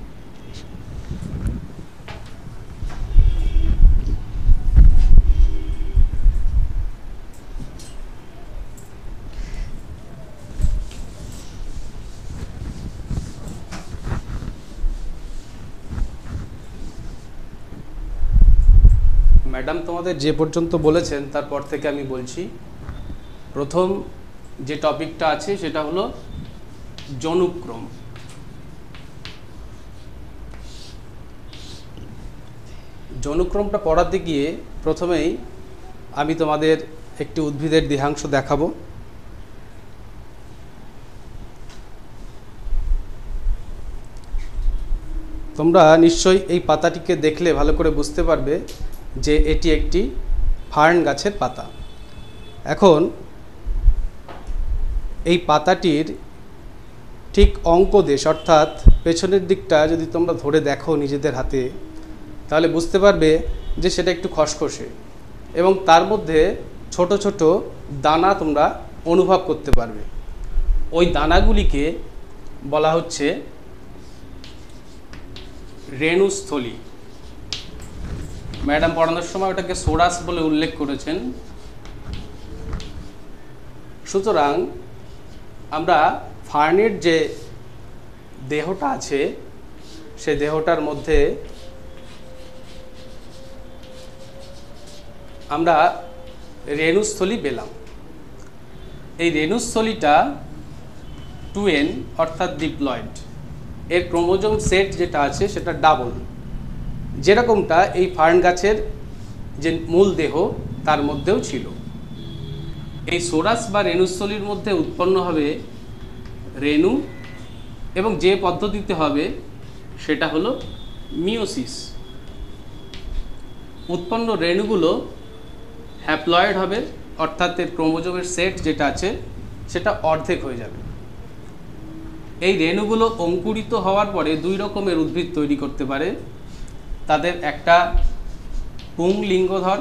ম্যাডাম তোমাদের যে পর্যন্ত বলেছেন তারপর থেকে আমি বলছি। প্রথম যে টপিকটা আছে সেটা হলো জনুক্রম। জনুক্রমটা পড়াতে গিয়ে প্রথমেই আমি তোমাদের একটি উদ্ভিদের দেহাংশ দেখাবো। তোমরা নিশ্চয়ই এই পাতাটিকে দেখলে ভালো করে বুঝতে পারবে যে এটি একটি ফার্ন গাছের পাতা। এখন এই পাতাটির ঠিক অঙ্কদেশ অর্থাৎ পেছনের দিকটা যদি তোমরা ধরে দেখো নিজেদের হাতে, তাহলে বুঝতে পারবে যে সেটা একটু খসখসে এবং তার মধ্যে ছোট ছোট দানা তোমরা অনুভব করতে পারবে। ওই দানাগুলিকে বলা হচ্ছে রেণুস্থলী। ম্যাডাম পড়ানোর সময় ওটাকে সোরাস বলে উল্লেখ করেছেন। সুতরাং আমরা ফার্নের যে দেহটা আছে সে দেহটার মধ্যে আমরা রেণুস্থলী পেলাম। এই রেণুস্থলীটা 2n অর্থাৎ ডিপ্লয়েড। এর ক্রোমোজোম সেট যেটা আছে সেটা ডাবল, যেরকমটা এই ফার্ন গাছের যে মূল দেহ তার মধ্যেও ছিল। এই সোরাস বা রেণুস্থলীর মধ্যে উৎপন্ন হবে রেণু, এবং যে পদ্ধতিতে হবে সেটা হলো মিওসিস। উৎপন্ন রেণুগুলো হ্যাপ্লয়েড হবে, অর্থাৎ এর ক্রোমোজোমের সেট যেটা আছে সেটা অর্ধেক হয়ে যাবে। এই রেণুগুলো অঙ্কুরিত হওয়ার পরে দুই রকমের উদ্ভিদ তৈরি করতে পারে। তাদের একটা পুংলিঙ্গধর,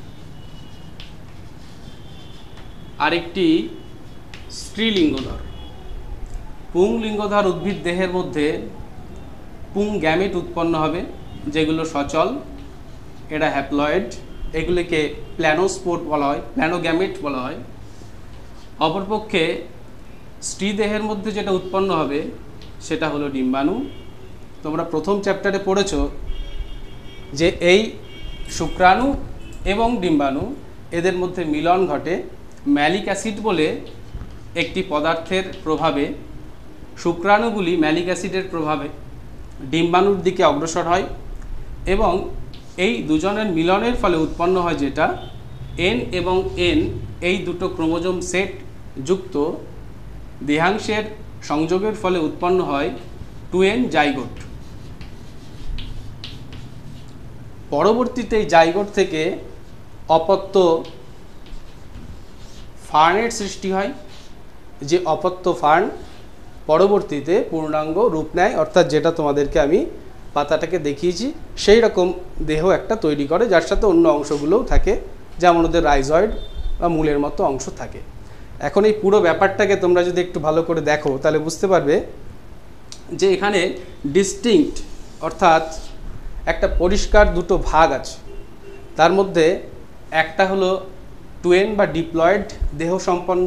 আরেকটি স্ত্রীলিঙ্গধর। পুংলিঙ্গধর উদ্ভিদ দেহের মধ্যে পুং গ্যামেট উৎপন্ন হবে, যেগুলো সচল, এরা হ্যাপ্লয়েড, এগুলিকে প্ল্যানোস্পোর বলা হয়, প্ল্যানোগ্যামেট বলা হয়। অপরপক্ষে স্ত্রী দেহের মধ্যে যেটা উৎপন্ন হবে সেটা হলো ডিম্বাণু। তোমরা প্রথম চ্যাপ্টারে পড়েছ যে এই শুক্রাণু এবং ডিম্বাণু এদের মধ্যে মিলন ঘটে ম্যালিক অ্যাসিড বলে একটি পদার্থের প্রভাবে। শুক্রাণুগুলি ম্যালিক অ্যাসিডের প্রভাবে ডিম্বাণুর দিকে অগ্রসর হয় এবং এই দুজনের মিলনের ফলে উৎপন্ন হয় যেটা এন এবং এন, এই দুটো ক্রোমোজোম সেট যুক্ত দেহাংশের সংযোগের ফলে উৎপন্ন হয় 2n জাইগোট। পরবর্তীতে এই জাইগোট থেকে অপত্য ফার্নের সৃষ্টি হয়, যে অপত্য ফার্ন পরবর্তীতে পূর্ণাঙ্গ রূপ নেয়, অর্থাৎ যেটা তোমাদেরকে আমি পাতাটাকে দেখিয়েছি সেই রকম দেহ একটা তৈরি করে, যার সাথে অন্য অংশগুলোও থাকে, যেমন ওদের রাইজয়েড বা মূলের মতো অংশ থাকে। এখন এই পুরো ব্যাপারটাকে তোমরা যদি একটু ভালো করে দেখো তাহলে বুঝতে পারবে যে এখানে ডিস্টিংক্ট অর্থাৎ একটা পরিষ্কার দুটো ভাগ আছে। তার মধ্যে একটা হলো 2n বা ডিপ্লয়েড দেহ সম্পন্ন,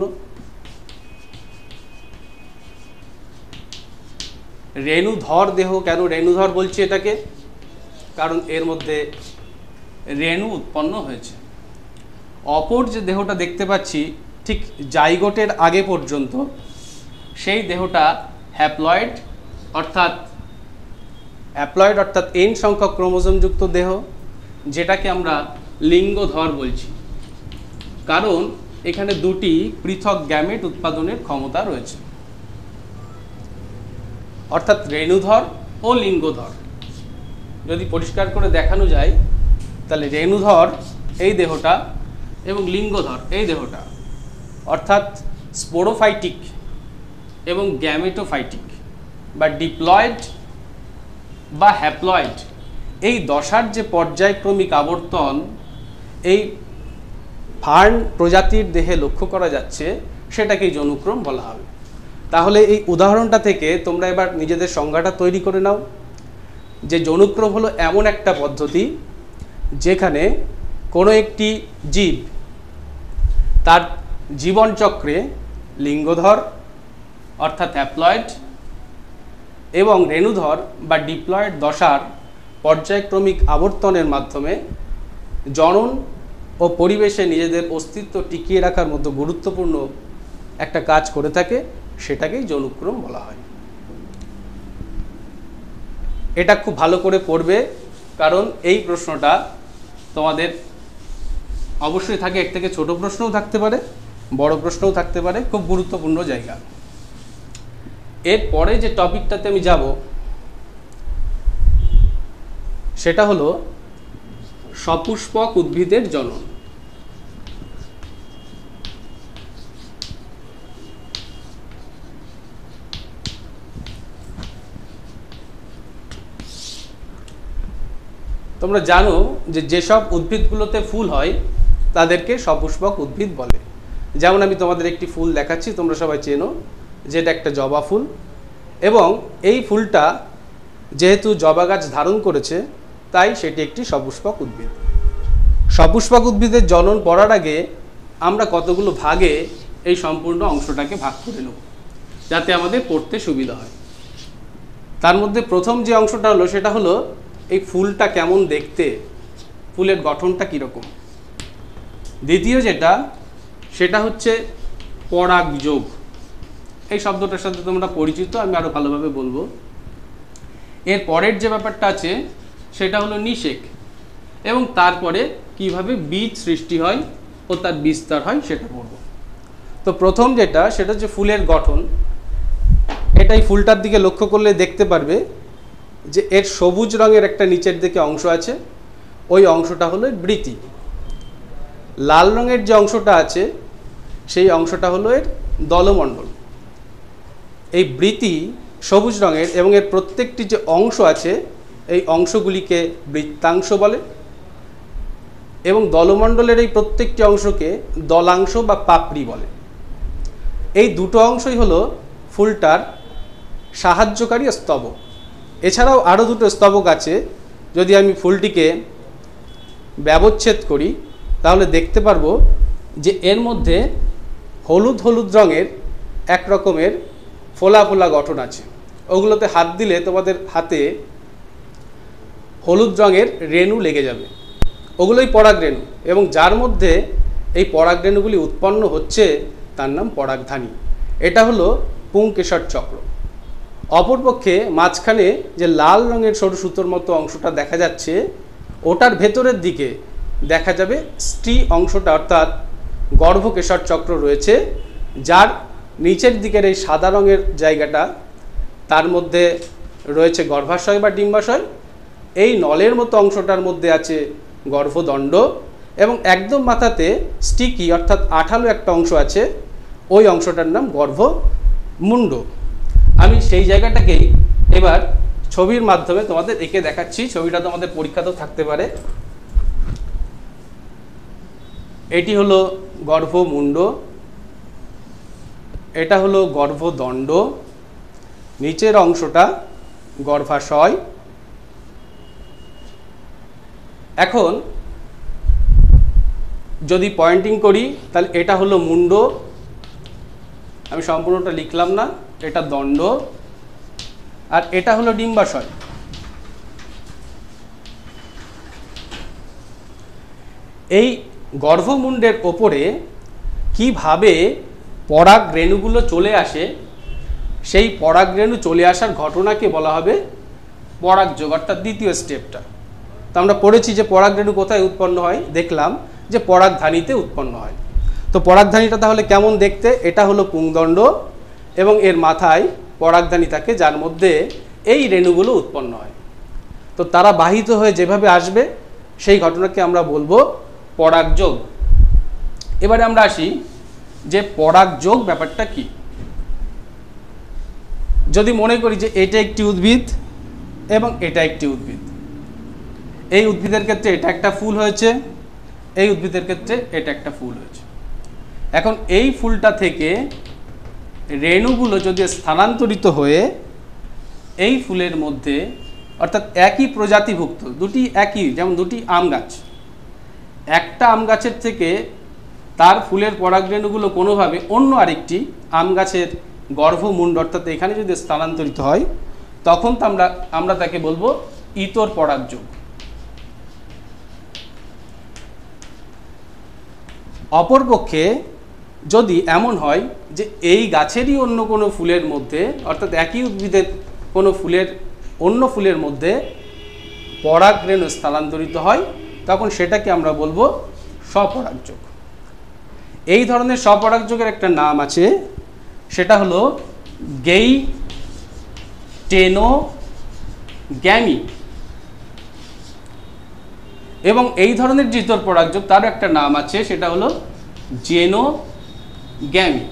রেণুধর দেহ। কেন রেণুধর বলছি এটাকে? কারণ এর মধ্যে রেণু উৎপন্ন হয়েছে। অপর যে দেহটা দেখতে পাচ্ছি ঠিক জাইগোটের আগে পর্যন্ত, সেই দেহটা হ্যাপ্লয়েড অর্থাৎ n সংখ্যক ক্রোমোজোমযুক্ত দেহ, যেটাকে আমরা লিঙ্গধর বলছি, কারণ এখানে দুটি পৃথক গ্যামেট উৎপাদনের ক্ষমতা রয়েছে, অর্থাৎ রেণুধর ও লিঙ্গধর। যদি পরিষ্কার করে দেখানো যায় তাহলে রেণুধর এই দেহটা এবং লিঙ্গধর এই দেহটা, অর্থাৎ স্পোরোফাইটিক এবং গ্যামেটোফাইটিক বা ডিপ্লয়েড বা হ্যাপ্লয়েড, এই দশার যে পর্যায়ক্রমিক আবর্তন এই ফার্ন প্রজাতির দেহে লক্ষ্য করা যাচ্ছে সেটাকেই যৌনক্রম বলা হবে। তাহলে এই উদাহরণটা থেকে তোমরা এবার নিজেদের সংজ্ঞাটা তৈরি করে নাও যে যৌনক্রম হলো এমন একটা পদ্ধতি যেখানে কোনো একটি জীব তার জীবনচক্রে লিঙ্গধর অর্থাৎ হ্যাপ্লয়েড এবং রেণুধর বা ডিপ্লয়েড দশার পর্যায়ক্রমিক আবর্তনের মাধ্যমে জনন ও পরিবেশে নিজেদের অস্তিত্ব টিকিয়ে রাখার মতো গুরুত্বপূর্ণ একটা কাজ করে থাকে, সেটাকেই যৌনক্রম বলা হয়। এটা খুব ভালো করে পড়বে, কারণ এই প্রশ্নটা তোমাদের অবশ্যই থাকে, এর থেকে ছোট প্রশ্নও থাকতে পারে, বড় প্রশ্নও থাকতে পারে, খুব গুরুত্বপূর্ণ জায়গা। এরপরে যে টপিকটাতে আমি যাব সেটা হলো সপুষ্পক উদ্ভিদের জনন। তোমরা জানো যে যেসব উদ্ভিদগুলোতে ফুল হয় তাদেরকে সপুষ্পক উদ্ভিদ বলে। যেমন আমি তোমাদের একটি ফুল দেখাচ্ছি, তোমরা সবাই চেনো, যেটা একটা জবা ফুল, এবং এই ফুলটা যেহেতু জবা গাছ ধারণ করেছে তাই সেটি একটি সপুষ্পক উদ্ভিদ। সপুষ্পক উদ্ভিদের জনন পড়ার আগে আমরা কতগুলো ভাগে এই সম্পূর্ণ অংশটাকে ভাগ করে নেব যাতে আমাদের পড়তে সুবিধা হয়। তার মধ্যে প্রথম যে অংশটা হলো সেটা হলো এই ফুলটা কেমন দেখতে, ফুলের গঠনটা কীরকম। দ্বিতীয় যেটা সেটা হচ্ছে পরাগযোগ। এই শব্দটার সাথে তোমরা পরিচিত, আমি আরও ভালোভাবে বলবো। এর পরের যে ব্যাপারটা আছে সেটা হলো নিষেক, এবং তারপরে কিভাবে বীজ সৃষ্টি হয় ও তার বিস্তার হয় সেটা পড়ব। তো প্রথম যেটা সেটা হচ্ছে ফুলের গঠন। এটা এই ফুলটার দিকে লক্ষ্য করলে দেখতে পারবে যে এর সবুজ রঙের একটা নিচের দিকে অংশ আছে, ওই অংশটা হলো বৃতি। লাল রঙের যে অংশটা আছে সেই অংশটা হলো এর দলমণ্ডল। এই বৃতি সবুজ রঙের এবং এর প্রত্যেকটি যে অংশ আছে এই অংশগুলিকে বৃত্তাংশ বলে। এবং দলমণ্ডলের এই প্রত্যেকটি অংশকে দলাংশ বা পাপড়ি বলে। এই দুটো অংশই হলো ফুলটার সাহায্যকারী স্তবক। এছাড়াও আরও দুটো স্তবক আছে। যদি আমি ফুলটিকে ব্যবচ্ছেদ করি তাহলে দেখতে পারবো যে এর মধ্যে হলুদ হলুদ রঙের এক রকমের ফোলা ফোলা গঠন আছে। ওগুলোতে হাত দিলে তোমাদের হাতে হলুদ রঙের রেণু লেগে যাবে, ওগুলোই পরাগরেণু। এবং যার মধ্যে এই পরাগরেণুগুলি উৎপন্ন হচ্ছে তার নাম পরাগধানী। এটা হলো পুংকেশর চক্র। অপরপক্ষে মাঝখানে যে লাল রঙের সরু সুতোর মতো অংশটা দেখা যাচ্ছে, ওটার ভেতরের দিকে দেখা যাবে স্ত্রী অংশটা, অর্থাৎ গর্ভকেশর চক্র রয়েছে, যার নিচের দিকের এই সাদা রঙের জায়গাটা, তার মধ্যে রয়েছে গর্ভাশয় বা ডিম্বাশয়। এই নলের মতো অংশটার মধ্যে আছে গর্ভদণ্ড, এবং একদম মাথাতে স্টিকি অর্থাৎ আঠালো একটা অংশ আছে, ওই অংশটার নাম গর্ভমুণ্ড। আমি সেই জায়গাটাকেই এবার ছবির মাধ্যমে তোমাদের এঁকে দেখাচ্ছি। ছবিটা তোমাদের পরীক্ষাতেও থাকতে পারে। এটি হলো গর্ভমুণ্ড, এটা হলো গর্ভদণ্ড, নিচের অংশটা গর্ভাশয়। এখন যদি পয়েন্টিং করি তাহলে এটা হলো মুণ্ড, আমি সম্পূর্ণটা লিখলাম না, এটা দণ্ড, আর এটা হলো ডিম্বাশয়। এই গর্ভমুণ্ডের ওপরে কিভাবে পরাগ রেণুগুলো চলে আসে, সেই পরাগ রেণু চলে আসার ঘটনাকে বলা হবে পরাগযোগ, অর্থাৎ দ্বিতীয় স্টেপটা। তো আমরা পড়েছি যে পরাগ রেণু কোথায় উৎপন্ন হয়, দেখলাম যে পরাগধানীতে উৎপন্ন হয়। তো পরাগধানীটা তাহলে কেমন দেখতে? এটা হলো পুংদণ্ড এবং এর মাথায় পরাগধানী থাকে, যার মধ্যে এই রেণুগুলো উৎপন্ন হয়। তো তারা বাহিত হয়ে যেভাবে আসবে সেই ঘটনাকে আমরা বলবো পরাগযোগ। এবারে আমরা আসি যে পরাগযোগ ব্যাপারটা কি। যদি মনে করি যে এটা একটি উদ্ভিদ এবং এটা একটি উদ্ভিদ, এই উদ্ভিদের ক্ষেত্রে এটা একটা ফুল হয়েছে, এই উদ্ভিদের ক্ষেত্রে এটা একটা ফুল হয়েছে। এখন এই ফুলটা থেকে রেণুগুলো যদি স্থানান্তরিত হয়ে এই ফুলের মধ্যে, অর্থাৎ একই প্রজাতিভুক্ত দুটি, একই যেমন দুটি আম গাছ, একটা আম গাছের থেকে তার ফুলের পরাগরেণুগুলো কোনোভাবে অন্য আরেকটি আম গাছের গর্ভমুণ্ড অর্থাৎ এখানে যদি স্থানান্তরিত হয়, তখন তো আমরা তাকে বলবো ইতর পরাগযোগ। অপরপক্ষে যদি এমন হয় যে এই গাছেরই অন্য কোনো ফুলের মধ্যে, অর্থাৎ একই উদ্ভিদের কোনো ফুলের অন্য ফুলের মধ্যে পরাগরেণু স্থানান্তরিত হয়, তখন সেটাকে আমরা বলবো স্বপরাগযোগ। এই ধরনের স্বপরাগযোগের একটা নাম আছে, সেটা হলো গেইটেনোগ্যামি। এবং এই ধরনের যে ইতর পরাগযোগ তার একটা নাম আছে, সেটা হলো জেনোগ্যামি।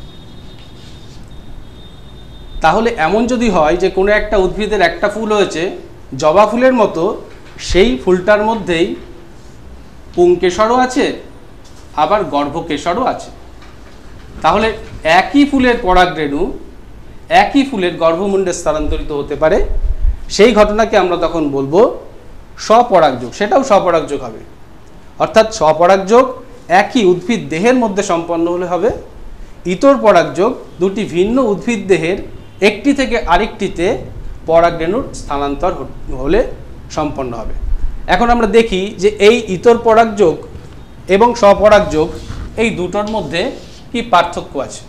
তাহলে এমন যদি হয় যে কোনো একটা উদ্ভিদের একটা ফুল হয়েছে জবা ফুলের মতো, সেই ফুলটার মধ্যেই পুংকেশরও আছে আবার গর্ভকেশরও আছে, তাহলে একই ফুলের পরাগরেণু একই ফুলের গর্ভমুণ্ডে স্থানান্তরিত হতে পারে। সেই ঘটনাকে আমরা তখন বলবো স্বপরাগযোগ, সেটাও স্বপরাগযোগ হবে। অর্থাৎ স্বপরাগযোগ একই উদ্ভিদ দেহের মধ্যে সম্পন্ন হলে হবে, ইতর পরাগযোগ দুটি ভিন্ন উদ্ভিদ দেহের একটি থেকে আরেকটিতে পরাগরেণুর স্থানান্তর হলে সম্পন্ন হবে। এখন আমরা দেখি যে এই ইতর পরাগযোগ এবং স্বপরাগযোগ এই দুটোর মধ্যে কি পার্থক্য আছে।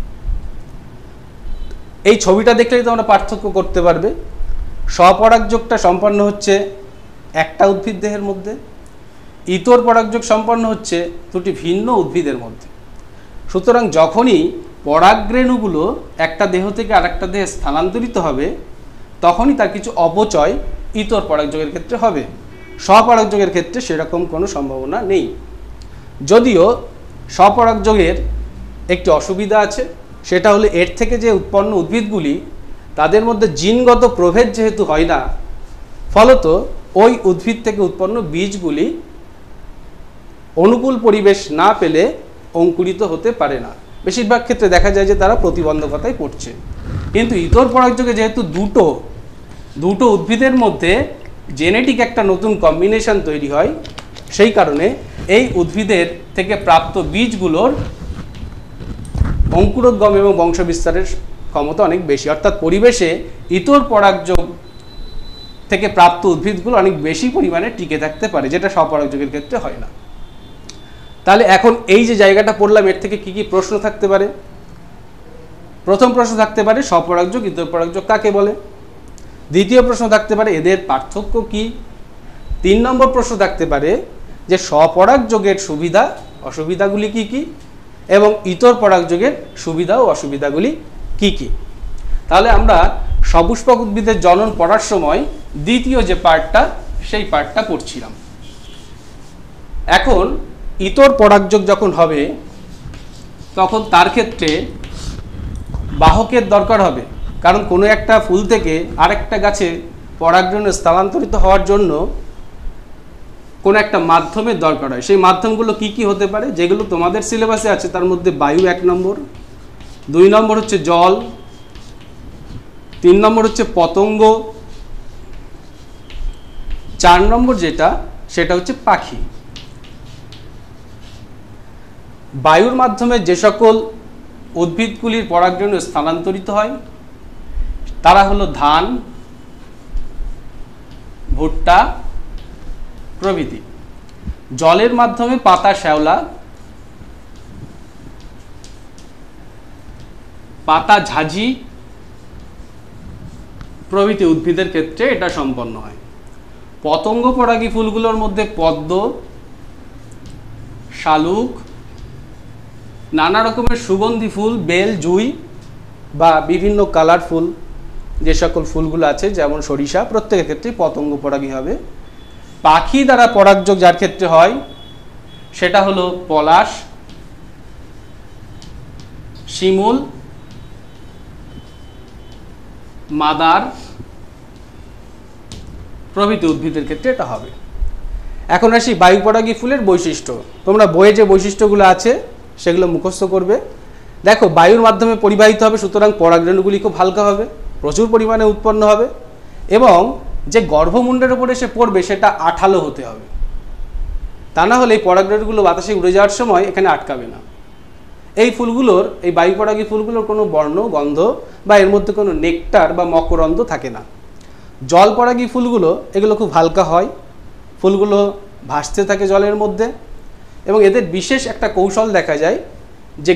এই ছবিটা দেখলেই তোমরা পার্থক্য করতে পারবে। স্বপরাগযোগটা সম্পন্ন হচ্ছে একটা উদ্ভিদ দেহের মধ্যে, ইতর পরাগযোগ সম্পন্ন হচ্ছে দুটি ভিন্ন উদ্ভিদের মধ্যে। সুতরাং যখনই পরাগরেণুগুলো একটা দেহ থেকে আরেকটা দেহে স্থানান্তরিত হবে, তখনই তার কিছু অপচয় ইতর পরাগযোগের ক্ষেত্রে হবে। স্বপরাগযোগের ক্ষেত্রে সেরকম কোনো সম্ভাবনা নেই। যদিও স্বপরাগযোগের একটি অসুবিধা আছে, সেটা হলো এর থেকে যে উৎপন্ন উদ্ভিদগুলি তাদের মধ্যে জিনগত প্রভেদ যেহেতু হয় না, ফলত ওই উদ্ভিদ থেকে উৎপন্ন বীজগুলি অনুকূল পরিবেশ না পেলে অঙ্কুরিত হতে পারে না। বেশিরভাগ ক্ষেত্রে দেখা যায় যে তারা প্রতিবন্ধকতায় পড়ছে। কিন্তু ইতর পরাগযোগে যেহেতু দুটো উদ্ভিদের মধ্যে জেনেটিক একটা নতুন কম্বিনেশন তৈরি হয়, সেই কারণে এই উদ্ভিদের থেকে প্রাপ্ত বীজগুলোর অঙ্কুরোদ্গম এবং বংশবিস্তারের ক্ষমতা অনেক বেশি। অর্থাৎ পরিবেশে ইতর পরাগযোগ থেকে প্রাপ্ত উদ্ভিদগুলো অনেক বেশি পরিমাণে টিকে থাকতে পারে, যেটা স্বপরাগযোগের ক্ষেত্রে হয় না। তাহলে এখন এই যে জায়গাটা পড়লাম, এর থেকে কি কি প্রশ্ন থাকতে পারে? প্রথম প্রশ্ন থাকতে পারে স্বপরাগযোগ ইতর পরাগযোগ কাকে বলে। দ্বিতীয় প্রশ্ন থাকতে পারে এদের পার্থক্য কি। 3 নম্বর প্রশ্ন থাকতে পারে যে স্বপরাগযোগের সুবিধা অসুবিধাগুলি কি কি এবং ইতর পরাগযোগের সুবিধা ও অসুবিধাগুলি কি কি। তাহলে আমরা সপুষ্পক উদ্ভিদের জনন পড়ার সময় দ্বিতীয় যে পার্টটা, সেই পার্টটা পড়ছিলাম। এখন ইতর পরাগযোগ যখন হবে তখন তার ক্ষেত্রে বাহকের দরকার হবে, কারণ কোনো একটা ফুল থেকে আরেকটা গাছে পরাগরেণু স্থানান্তরিত হওয়ার জন্য কোনো একটা মাধ্যমের দরকার হয়। সেই মাধ্যমগুলো কি কি হতে পারে? যেগুলো তোমাদের সিলেবাসে আছে তার মধ্যে বায়ু 1 নম্বর, 2 নম্বর হচ্ছে জল, 3 নম্বর হচ্ছে পতঙ্গ, 4 নম্বর সেটা হচ্ছে পাখি। বায়ুর মাধ্যমে যে সকল উদ্ভিদগুলির পরাগরেণু স্থানান্তরিত হয় তারা হলো ধান, ভুট্টা প্রভৃতি। জলের মাধ্যমে পাতা, শ্যাওলা, পাতা ঝাঁঝি প্রভৃতি উদ্ভিদের ক্ষেত্রে এটা সম্পন্ন হয়। পতঙ্গ পরাগী ফুলগুলোর মধ্যে পদ্ম, শালুক, নানা রকমের সুগন্ধি ফুল, বেল, জুঁই বা বিভিন্ন কালারফুল যে সকল ফুলগুলো আছে যেমন সরিষা, প্রত্যেকের ক্ষেত্রে পতঙ্গ পরাগী হবে। পাখি দ্বারা পরাগযোগ যার ক্ষেত্রে হয় সেটা হলো পলাশ, শিমুল, মাদার প্রভৃতি উদ্ভিদের ক্ষেত্রে এটা হবে। এখন আসি বায়ু পরাগী ফুলের বৈশিষ্ট্য। তোমরা বইয়ে যে বৈশিষ্ট্যগুলো আছে সেগুলো মুখস্থ করবে। দেখো, বায়ুর মাধ্যমে পরিবাহিত হবে, সুতরাং পরাগরেণুগুলি খুব হালকা হবে, প্রচুর পরিমাণে উৎপন্ন হবে এবং যে গর্ভমুণ্ডের উপরে সে পড়বে সেটা আঠালো হতে হবে। তা না হলে এই পরাগরেণুগুলো বাতাসে উড়ে যাওয়ার সময় এখানে আটকাবে না। এই ফুলগুলোর, এই বায়ু পরাগী ফুলগুলোর কোনো বর্ণ, গন্ধ বা এর মধ্যে কোনো নেকটার বা মকরন্দ থাকে না। জল পরাগী ফুলগুলো এগুলো খুব হালকা হয়, ফুলগুলো ভাসতে থাকে জলের মধ্যে এবং এদের বিশেষ একটা কৌশল দেখা যায় যে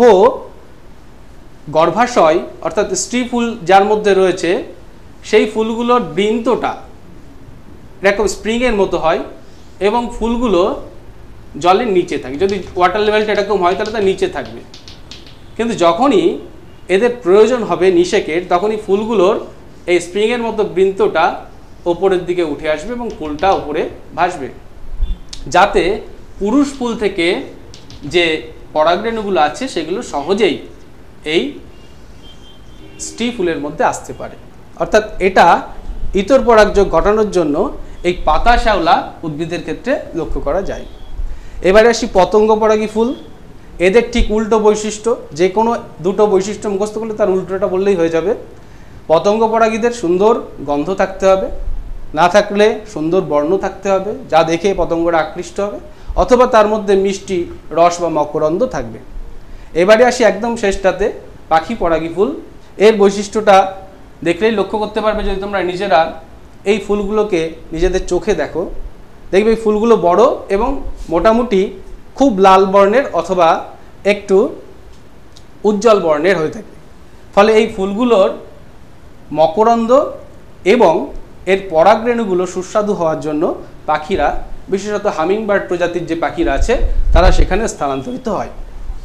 গর্ভাশয় অর্থাৎ স্ত্রী ফুল যার মধ্যে রয়েছে সেই ফুলগুলোর বৃন্তটা এরকম স্প্রিংয়ের মতো হয় এবং ফুলগুলো জলের নিচে থাকে। যদি ওয়াটার লেভেলটা এরকম হয় তাহলে তা নিচে থাকবে, কিন্তু যখনই এদের প্রয়োজন হবে নিষেকের তখনই ফুলগুলোর এই স্প্রিংয়ের মতো বৃন্তটা ওপরের দিকে উঠে আসবে এবং ফুলটা ওপরে ভাসবে, যাতে পুরুষ ফুল থেকে যে পরাগরেণুগুলো আছে সেগুলো সহজেই এই স্ত্রী ফুলের মধ্যে আসতে পারে। অর্থাৎ এটা ইতর পরাগযোগ ঘটানোর জন্য এই পাতা শ্যাওলা উদ্ভিদের ক্ষেত্রে লক্ষ্য করা যায়। এবারে আসি পতঙ্গ পরাগী ফুল। এদের ঠিক উল্টো বৈশিষ্ট্য, যে কোনো দুটো বৈশিষ্ট্য মুখস্থ করলে তার উল্টোটা বললেই হয়ে যাবে। পতঙ্গ পরাগীদের সুন্দর গন্ধ থাকতে হবে, না থাকলে সুন্দর বর্ণ থাকতে হবে যা দেখে পতঙ্গরা আকৃষ্ট হবে, অথবা তার মধ্যে মিষ্টি রস বা মকরন্দ থাকবে। এবারে আসি একদম শেষটাতে, পাখি পরাগী ফুল। এর বৈশিষ্ট্যটা দেখলেই লক্ষ্য করতে পারবে যদি তোমরা নিজেরা এই ফুলগুলোকে নিজেদের চোখে দেখো, দেখবে এই ফুলগুলো বড় এবং মোটামুটি খুব লাল বর্ণের অথবা একটু উজ্জ্বল বর্ণের হয়ে থাকে। ফলে এই ফুলগুলোর মকরন্দ এবং এর পরাগরেণুগুলো সুস্বাদু হওয়ার জন্য পাখিরা, বিশেষত হামিংবার্ড প্রজাতির যে পাখিরা আছে তারা সেখানে স্থানান্তরিত হয়।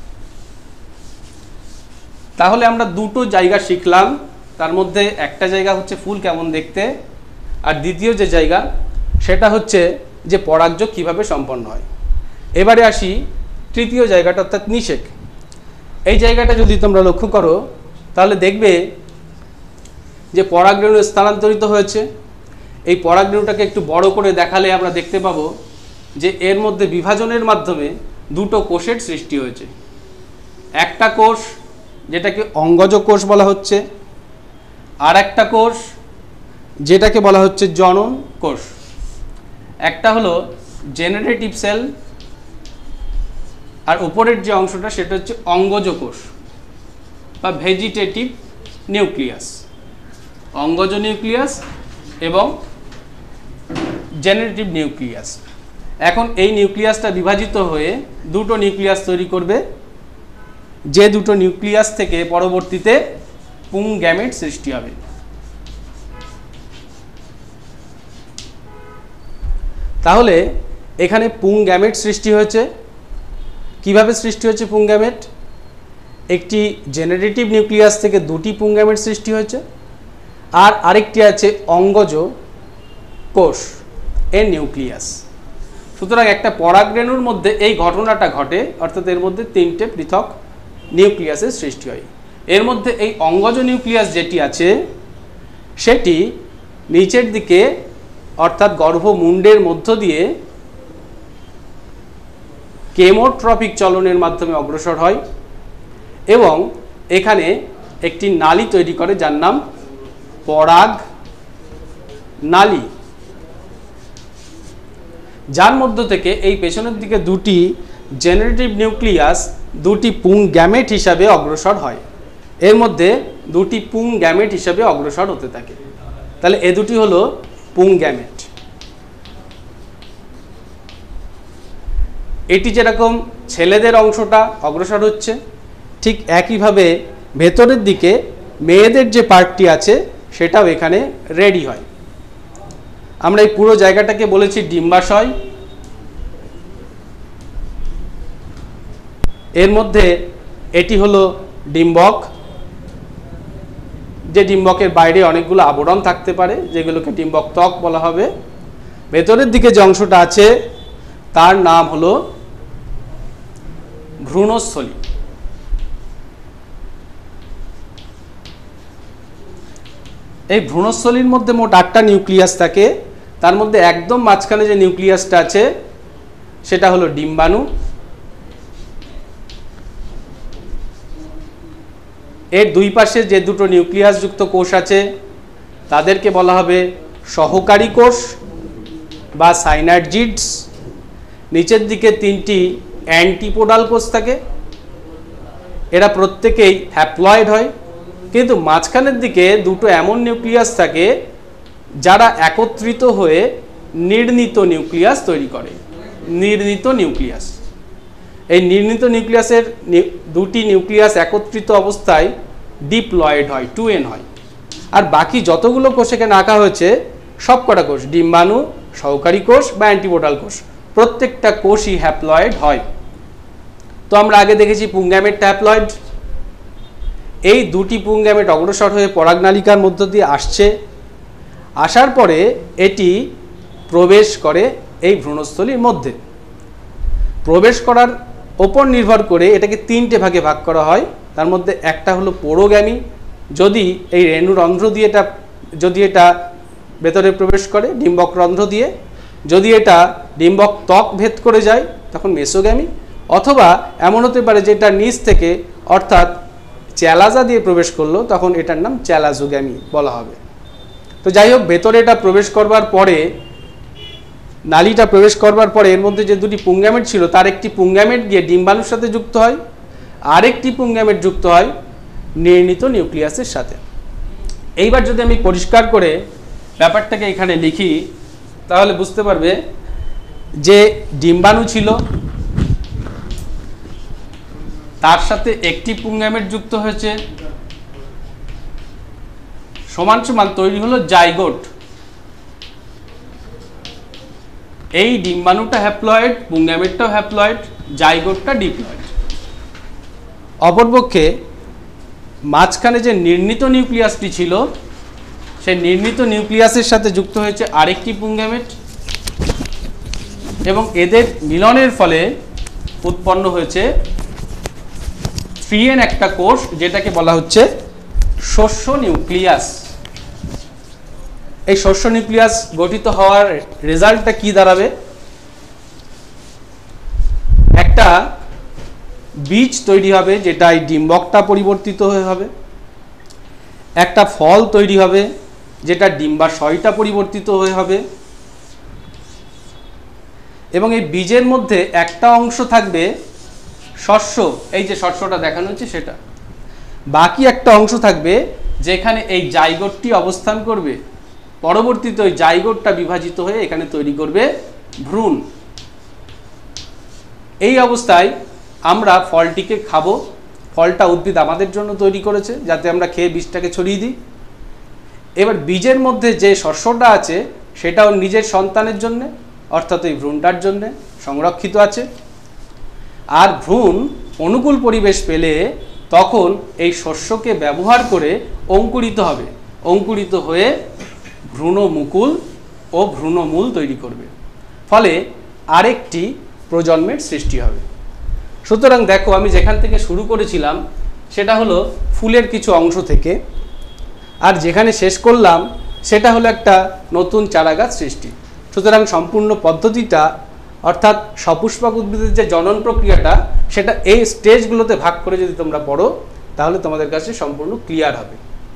তাহলে আমরা দুটো জায়গা শিখলাম, তার মধ্যে একটা জায়গা হচ্ছে ফুল কেমন দেখতে, আর দ্বিতীয় যে জায়গা সেটা হচ্ছে যে পরাগযোগ কিভাবে সম্পন্ন হয়। এবারে আসি তৃতীয় জায়গাটা অর্থাৎ নিষেক। এই জায়গাটা যদি তোমরা লক্ষ্য করো তাহলে দেখবে যে পরাগরেণু স্থানান্তরিত হয়েছে। এই পরাগরেণুটাকে একটু বড় করে দেখালে আমরা দেখতে পাবো যে এর মধ্যে বিভাজনের মাধ্যমে দুটো কোষের সৃষ্টি হয়েছে। একটা কোষ যেটাকে অঙ্গজ কোষ বলা হচ্ছে, আর একটা কোষ যেটাকে বলা হচ্ছে জনন কোষ। একটা হলো জেনারেটিভ সেল, আর উপরের যে অংশটা সেটা হচ্ছে অঙ্গজ কোষ বা ভেজিটেটিভ নিউক্লিয়াস। অঙ্গজ নিউক্লিয়াস এবং জেনারেটিভ নিউক্লিয়াস। এখন এই নিউক্লিয়াসটা বিভাজিত হয়ে দুটো নিউক্লিয়াস তৈরি করবে, যে দুটো নিউক্লিয়াস থেকে পরবর্তীতে পুং গ্যামেট সৃষ্টি হবে। তাহলে এখানে পুং গ্যামেট সৃষ্টি হয়েছে। কিভাবে সৃষ্টি হয়েছে পুং গ্যামেট? একটি জেনারেটিভ নিউক্লিয়াস থেকে দুটি পুং গ্যামেট সৃষ্টি হয়েছে, আর আরেকটি আছে অঙ্গজ কোষ এর নিউক্লিয়াস। সুতরাং একটা পরাগরেণুর মধ্যে এই ঘটনাটা ঘটে, অর্থাৎ এর মধ্যে তিনটে পৃথক নিউক্লিয়াসের সৃষ্টি হয়। এর মধ্যে এই অঙ্গজ নিউক্লিয়াস যেটি আছে সেটি নিচের দিকে অর্থাৎ গর্ভমুণ্ডের মধ্য দিয়ে কেমোট্রপিক চলনের মাধ্যমে অগ্রসর হয় এবং এখানে একটি নালী তৈরি করে যার নাম পরাগ নালী, যার মধ্য থেকে এই পেছনের দিকে দুটি জেনারেটিভ নিউক্লিয়াস দুটি পুং গ্যামেট হিসাবে অগ্রসর হয়। এর মধ্যে দুটি পুং গ্যামেট হিসাবে অগ্রসর হতে থাকে। তাহলে এ দুটি হলো পুং গ্যামেট। এটি যেরকম ছেলেদের অংশটা অগ্রসর হচ্ছে, ঠিক একইভাবে ভেতরের দিকে মেয়েদের যে পার্টটি আছে সেটাও এখানে রেডি হয়। আমরা এই পুরো জায়গাটাকে বলেছি ডিম্বাশয়। এর মধ্যে এটি হলো ডিম্বক, যে ডিম্বকের বাইরে অনেকগুলো আবরণ থাকতে পারে যেগুলোকে ডিম্বক ত্বক বলা হবে। ভেতরের দিকে যে অংশটা আছে তার নাম হলো ভ্রূণস্থলী। এই ভ্রূণস্থলীর মধ্যে মোট 8টা নিউক্লিয়াস থাকে। তার মধ্যে একদম মাঝখানে যে নিউক্লিয়াসটা আছে সেটা হলো ডিম্বাণু। এর দুই পাশে যে দুটো নিউক্লিয়াস যুক্ত কোষ আছে তাদেরকে বলা হবে সহকারী কোষ বা সাইনার্জিডস। নিচের দিকে তিনটি অ্যান্টিপোডাল কোষ থাকে, এরা প্রত্যেকেই হ্যাপ্লয়েড হয়, কিন্তু মাঝখানের দিকে দুটো এমন নিউক্লিয়াস থাকে যারা একত্রিত হয়ে নির্ণিত নিউক্লিয়াস তৈরি করে। নির্ণিত নিউক্লিয়াস, এই নির্ণিত নিউক্লিয়াসের দুটি নিউক্লিয়াস একত্রিত অবস্থায় ডিপ্লয়েড হয়, 2n হয়। আর বাকি যতগুলো কোষ এখানে আঁকা হয়েছে সবকটা কোষ, ডিম্বাণু, সহকারী কোষ বা অ্যান্টিপোডাল কোষ, প্রত্যেকটা কোষই হ্যাপ্লয়েড হয়। তো আমরা আগে দেখেছি পুং গ্যামেটটা হ্যাপ্লয়েড। এই দুটি পুং গ্যামেট অগ্রসর হয়ে পরাগনালিকার মধ্য দিয়ে আসছে, আসার পরে এটি প্রবেশ করে এই ভ্রূণস্থলীর মধ্যে। প্রবেশ করার ওপর নির্ভর করে এটাকে তিনটে ভাগে ভাগ করা হয়। তার মধ্যে একটা হলো পোরোগ্যামি, যদি এই রেণুরন্ধ্র দিয়ে এটা ভেতরে প্রবেশ করে ডিম্বক রন্ধ্র দিয়ে, যদি এটা ডিম্বক ত্বক ভেদ করে যায় তখন মেসোগ্যামি, অথবা এমন হতে পারে যে এটা নিচ থেকে অর্থাৎ চ্যালাজা দিয়ে প্রবেশ করলো তখন এটার নাম চ্যালাজোগ্যামি বলা হবে। তো যাই হোক, ভেতরে এটা প্রবেশ করবার পরে, নালীটা প্রবেশ করবার পরে এর মধ্যে যে দুটি পুং গ্যামেট ছিল তার একটি পুং গ্যামেট গিয়ে ডিম্বাণুর সাথে যুক্ত হয়, আরেকটি পুং গ্যামেট যুক্ত হয় নির্ণিত নিউক্লিয়াসের সাথে। এইবার যদি আমি পরিষ্কার করে ব্যাপারটাকে এখানে লিখি তাহলে বুঝতে পারবে যে ডিম্বাণু ছিল, তার সাথে একটি পুং গ্যামেট যুক্ত হয়েছে, সমান সমান তৈরি হলো জাইগোট। এই ডিম্বাণুটা হ্যাপ্লয়েড, পুং গ্যামেটটাও হ্যাপ্লয়েড, জাইগোটটা ডিপ্লয়েড। অপরপক্ষে মাঝখানে যে নির্ণিত নিউক্লিয়াসটি ছিল সেই নির্ণিত নিউক্লিয়াসের সাথে যুক্ত হয়েছে আরেকটি পুং গ্যামেট এবং এদের মিলনের ফলে উৎপন্ন হয়েছে 3n একটা কোষ, যেটাকে বলা হচ্ছে শস্য নিউক্লিয়াস। এই শস্য নিউক্লিয়াস গঠিত হওয়ার রেজাল্টটা কি দাঁড়াবে? একটা বীজ তৈরি হবে, যেটা এই ডিম্বকটা পরিবর্তিত হয়ে হবে। একটা ফল তৈরি হবে, যেটা ডিম্বাশয়টা পরিবর্তিত হয়ে হবে। এবং এই বীজের মধ্যে একটা অংশ থাকবে শস্য, এই যে শস্যটা দেখানো হচ্ছে সেটা। বাকি একটা অংশ থাকবে যেখানে এই জাইগোটটি অবস্থান করবে। পরবর্তীতে ওই জাইগোটটা বিভাজিত হয়ে এখানে তৈরি করবে ভ্রূণ। এই অবস্থায় আমরা ফলটিকে খাবো। ফলটা উদ্ভিদ আমাদের জন্য তৈরি করেছে, যাতে আমরা খেয়ে বীজটাকে ছড়িয়ে দিই। এবার বীজের মধ্যে যে শস্যটা আছে সেটাও নিজের সন্তানের জন্য, অর্থাৎ এই ভ্রূণটার জন্য সংরক্ষিত আছে। আর ভ্রূণ অনুকূল পরিবেশ পেলে তখন এই শস্যকে ব্যবহার করে অঙ্কুরিত হবে। অঙ্কুরিত হয়ে ভ্রূণমুকুল ও ভ্রূণমূল তৈরি করবে। ফলে আরেকটি প্রজন্মের সৃষ্টি হবে। সুতরাং দেখো, আমি যেখান থেকে শুরু করেছিলাম সেটা হলো ফুলের কিছু অংশ থেকে, আর যেখানে শেষ করলাম সেটা হলো একটা নতুন চারাগাছ সৃষ্টি। সুতরাং সম্পূর্ণ পদ্ধতিটা, অর্থাৎ সপুষ্পক উদ্ভিদের যে জনন প্রক্রিয়াটা, সেটা এই স্টেজগুলোতে ভাগ করে যদি তোমরা পড়ো তাহলে তোমাদের কাছে সম্পূর্ণ ক্লিয়ার হবে।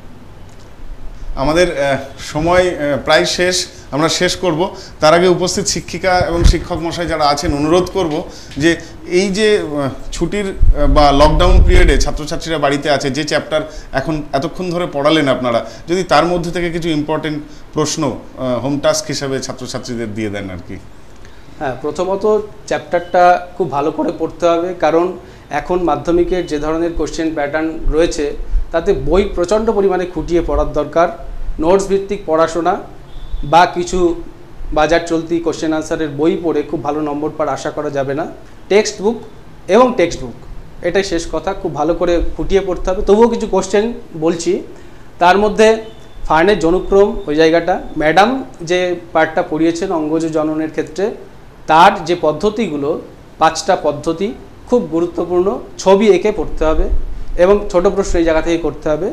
আমাদের সময় প্রায় শেষ, আমরা শেষ করব। তার আগে উপস্থিত শিক্ষিকা এবং শিক্ষক মশাই যারা আছেন, অনুরোধ করব যে এই যে ছুটির বা লকডাউন পিরিয়ডে ছাত্রছাত্রীরা বাড়িতে আছে, যে চ্যাপ্টার এখন এতক্ষণ ধরে পড়ালেন আপনারা, যদি তার মধ্যে থেকে কিছু ইম্পর্টেন্ট প্রশ্ন হোম টাস্ক হিসাবে ছাত্রছাত্রীদের দিয়ে দেন আর কি। হ্যাঁ, প্রথমত চ্যাপ্টারটা খুব ভালো করে পড়তে হবে, কারণ এখন মাধ্যমিকের যে ধরনের কোশ্চেন প্যাটার্ন রয়েছে তাতে বই প্রচণ্ড পরিমাণে খুঁটিয়ে পড়ার দরকার। নোটস ভিত্তিক পড়াশোনা বা কিছু বাজার চলতি কোশ্চেন আনসারের বই পড়ে খুব ভালো নম্বর পাওয়ার আশা করা যাবে না। টেক্সট বুক এবং টেক্সট বুক, এটাই শেষ কথা। খুব ভালো করে খুঁটিয়ে পড়তে হবে। তবুও কিছু কোশ্চেন বলছি। তার মধ্যে ফার্নের জনুক্রম, ওই জায়গাটা ম্যাডাম যে পার্টটা পড়িয়েছেন অঙ্গজ জননের ক্ষেত্রে, তার যে পদ্ধতিগুলো, 5টা পদ্ধতি খুব গুরুত্বপূর্ণ। ছবি এঁকে পড়তে হবে এবং ছোট প্রশ্ন এই জায়গা থেকে করতে হবে।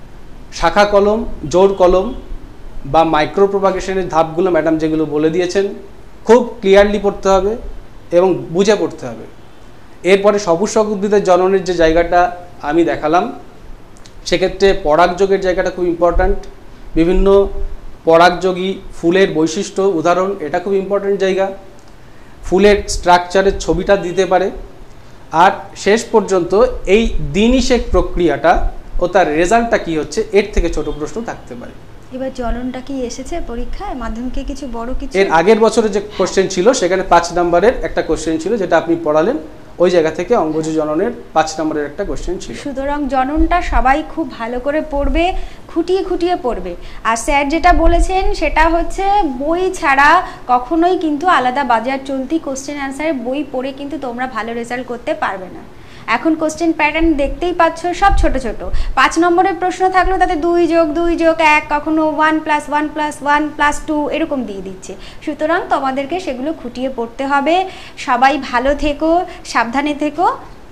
শাখা কলম, জোড় কলম বা মাইক্রো প্রপাগেশনের ধাপগুলো ম্যাডাম যেগুলো বলে দিয়েছেন খুব ক্লিয়ারলি পড়তে হবে এবং বুঝে পড়তে হবে। এরপরে সপুষ্পক উদ্ভিদের জননের যে জায়গাটা আমি দেখালাম, সেক্ষেত্রে পরাগযোগের জায়গাটা খুব ইম্পর্ট্যান্ট। বিভিন্ন পরাগযোগী ফুলের বৈশিষ্ট্য, উদাহরণ, এটা খুব ইম্পর্ট্যান্ট জায়গা। ফুলের স্ট্রাকচারের ছবিটা দিতে পারে। আর শেষ পর্যন্ত এই দিনিশেক প্রক্রিয়াটা ও তার রেজাল্টটা কী হচ্ছে, এর থেকে ছোট প্রশ্ন থাকতে পারে। এবার জননটা কি এসেছে পরীক্ষায়, মাধ্যমিকে কিছু বড় কিছু? এর আগের বছরে যে কোশ্চেন ছিল সেখানে 5 নম্বরের একটা কোশ্চেন ছিল, যেটা আপনি পড়ালেন। ওই জায়গা থেকে অঙ্গজ জননের 5 নম্বরের একটা কোশ্চেন ছিল। সুতরাং জননটা সবাই খুব ভালো করে পড়বে, খুঁটিয়ে খুঁটিয়ে পড়বে। আর স্যার যেটা বলেছেন সেটা হচ্ছে বই ছাড়া কখনোই কিন্তু আলাদা বাজার চলতি কোশ্চেন অ্যান্সারের বই পড়ে কিন্তু তোমরা ভালো রেজাল্ট করতে পারবে না। এখন কোশ্চেন প্যাটার্ন দেখতেই পাচ্ছ, সব ছোট ছোট। 5 নম্বরের প্রশ্ন থাকলেও তাতে 2 যোগ 2 যোগ 1, কখনো 1 + 1 + 1 + 2 এরকম দিয়ে দিচ্ছে। সুতরাং তোমাদেরকে সেগুলো খুঁটিয়ে পড়তে হবে। সবাই ভালো থেকো, সাবধানে থেকো।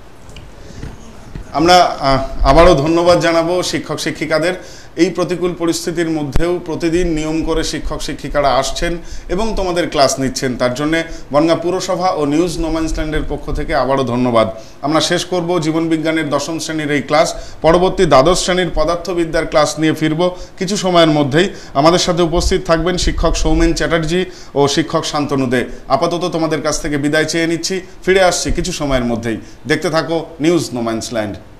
আমরা আবারও ধন্যবাদ জানাবো শিক্ষক শিক্ষিকাদের। এই প্রতিকূল পরিস্থিতির মধ্যেও প্রতিদিন নিয়ম করে শিক্ষক শিক্ষিকারা আসছেন এবং তোমাদের ক্লাস নিচ্ছেন, তার জন্যে বনগাঁ পুরসভা ও নিউজ নোম্যান্সল্যান্ডের পক্ষ থেকে আবারও ধন্যবাদ। আমরা শেষ করব জীবনবিজ্ঞানের 10ম শ্রেণীর এই ক্লাস। পরবর্তী দ্বাদশ শ্রেণীর পদার্থবিদ্যার ক্লাস নিয়ে ফিরব কিছু সময়ের মধ্যেই। আমাদের সাথে উপস্থিত থাকবেন শিক্ষক সৌমেন চ্যাটার্জি ও শিক্ষক শান্তনু দে। আপাতত তোমাদের কাছ থেকে বিদায় চেয়ে নিচ্ছি, ফিরে আসছি কিছু সময়ের মধ্যেই। দেখতে থাকো নিউজ নোম্যান্সল্যান্ড।